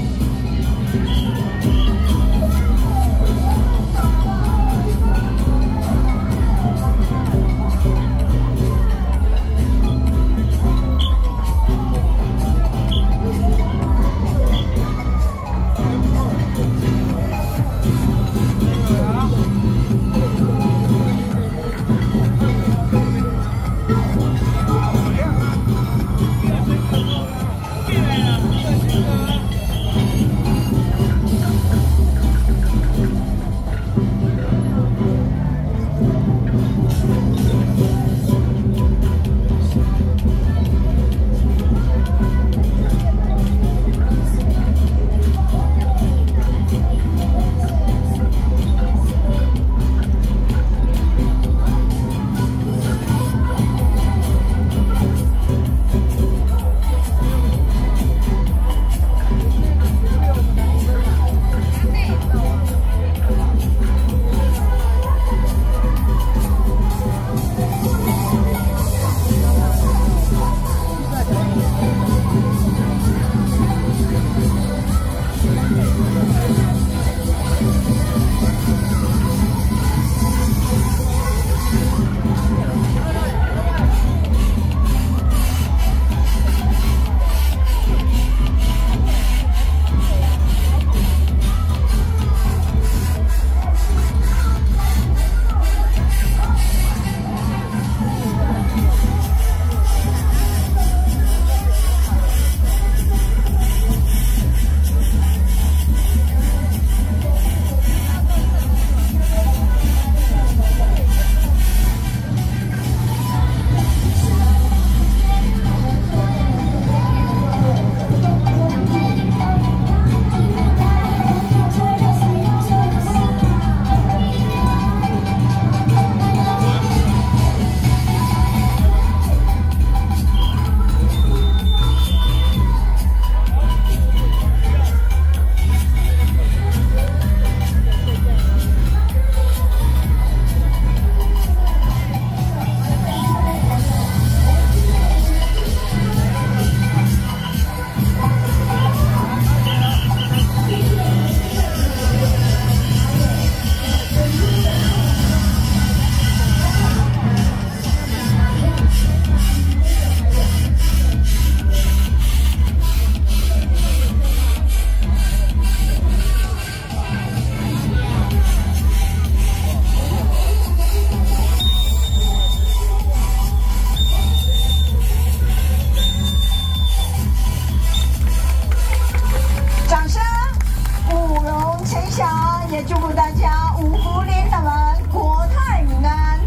也祝福大家五福临门，国泰民安。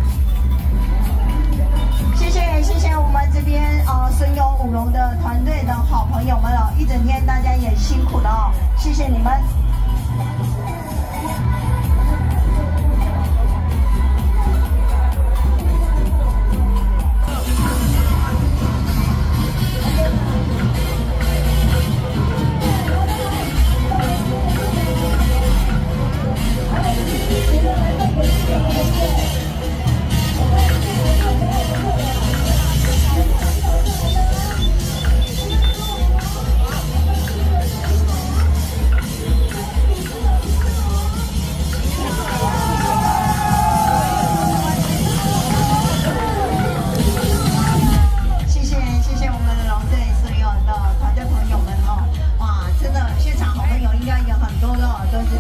谢谢我们这边孙勇舞龙的团队的好朋友们哦，一整天大家也辛苦了哦，谢谢你们。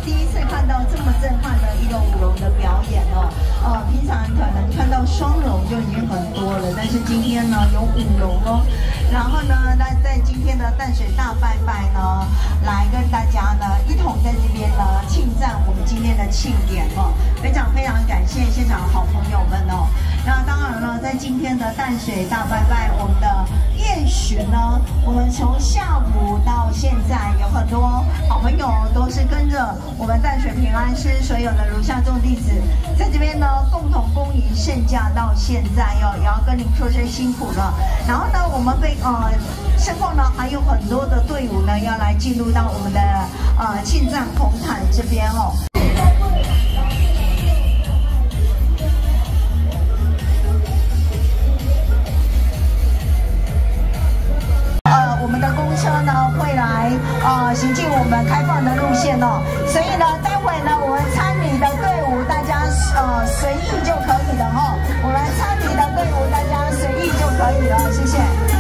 第一次看到这么震撼的一个舞龙的表演哦。平常可能看到双龙就已经很多了，但是今天呢有舞龙哦。然后呢，那在今天的淡水大拜拜呢，来跟大家呢一同在这边呢庆赞我们今天的庆典哦。非常非常感谢现场好朋友们哦。那当然了，在今天的淡水大拜拜，我们的夜巡呢，我们从下午到现在有很多好朋友都是跟着我们淡水平安师所有的如下众弟子，在这边呢共同恭迎圣驾到现在哦，也要跟您说声辛苦了。然后呢，我们身后呢还有很多的队伍呢要来进入到我们的庆赞红毯这边哦。我们的公车呢会来行进我们开放的路线哦，所以呢，待会呢我们参礼的队伍大家随意就可以了哦，我们参礼的队伍大家随意就可以了，谢谢。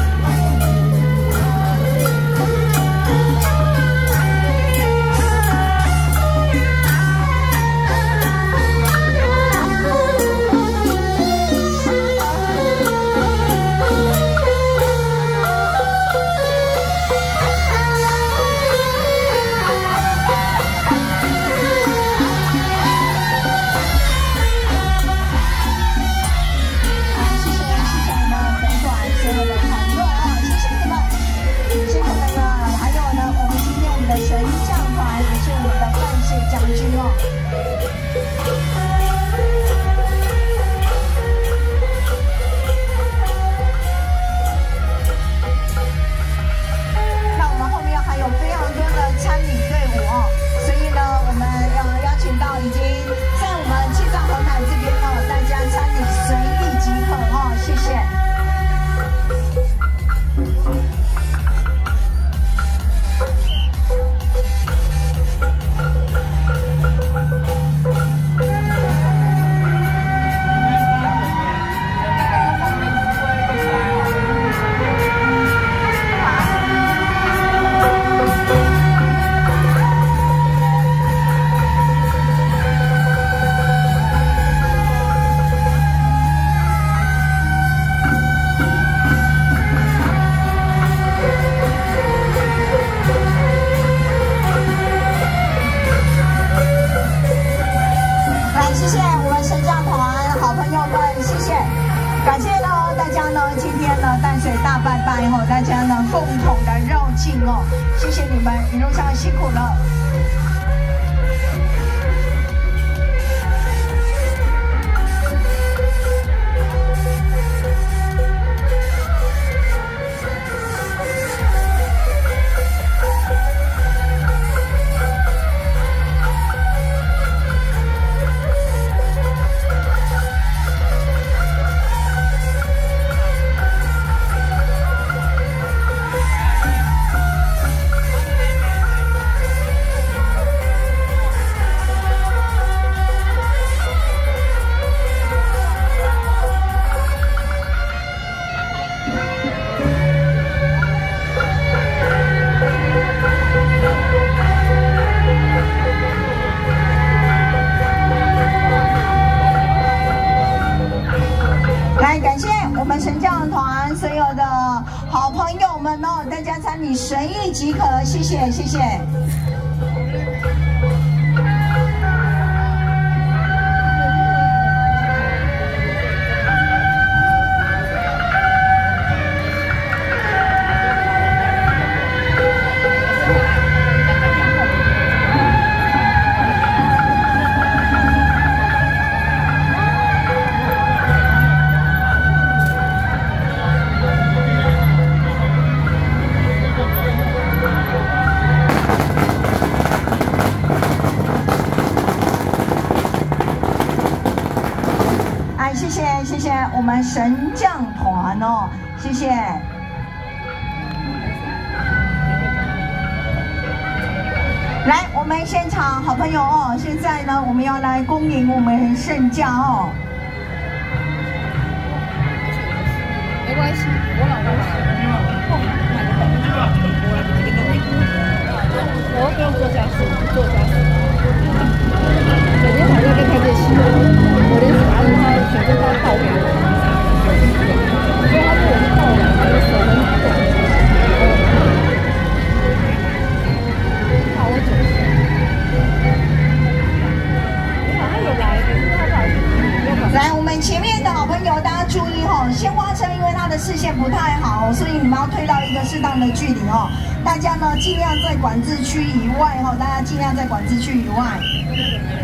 感谢呢，大家呢，今天呢淡水大拜拜后，大家呢共同的绕境哦，谢谢你们一路上辛苦了。神将团所有的好朋友们哦，大家参礼随意即可，谢谢谢谢。谢谢我们神将团哦，谢谢。来，我们现场好朋友哦，现在呢，我们要来恭迎我们圣驾哦。没关系，我老公我不用做家事，做家事。 视线不太好，所以你们要退到一个适当的距离哦。大家呢尽量在管制区以外哈，大家尽量在管制区以外。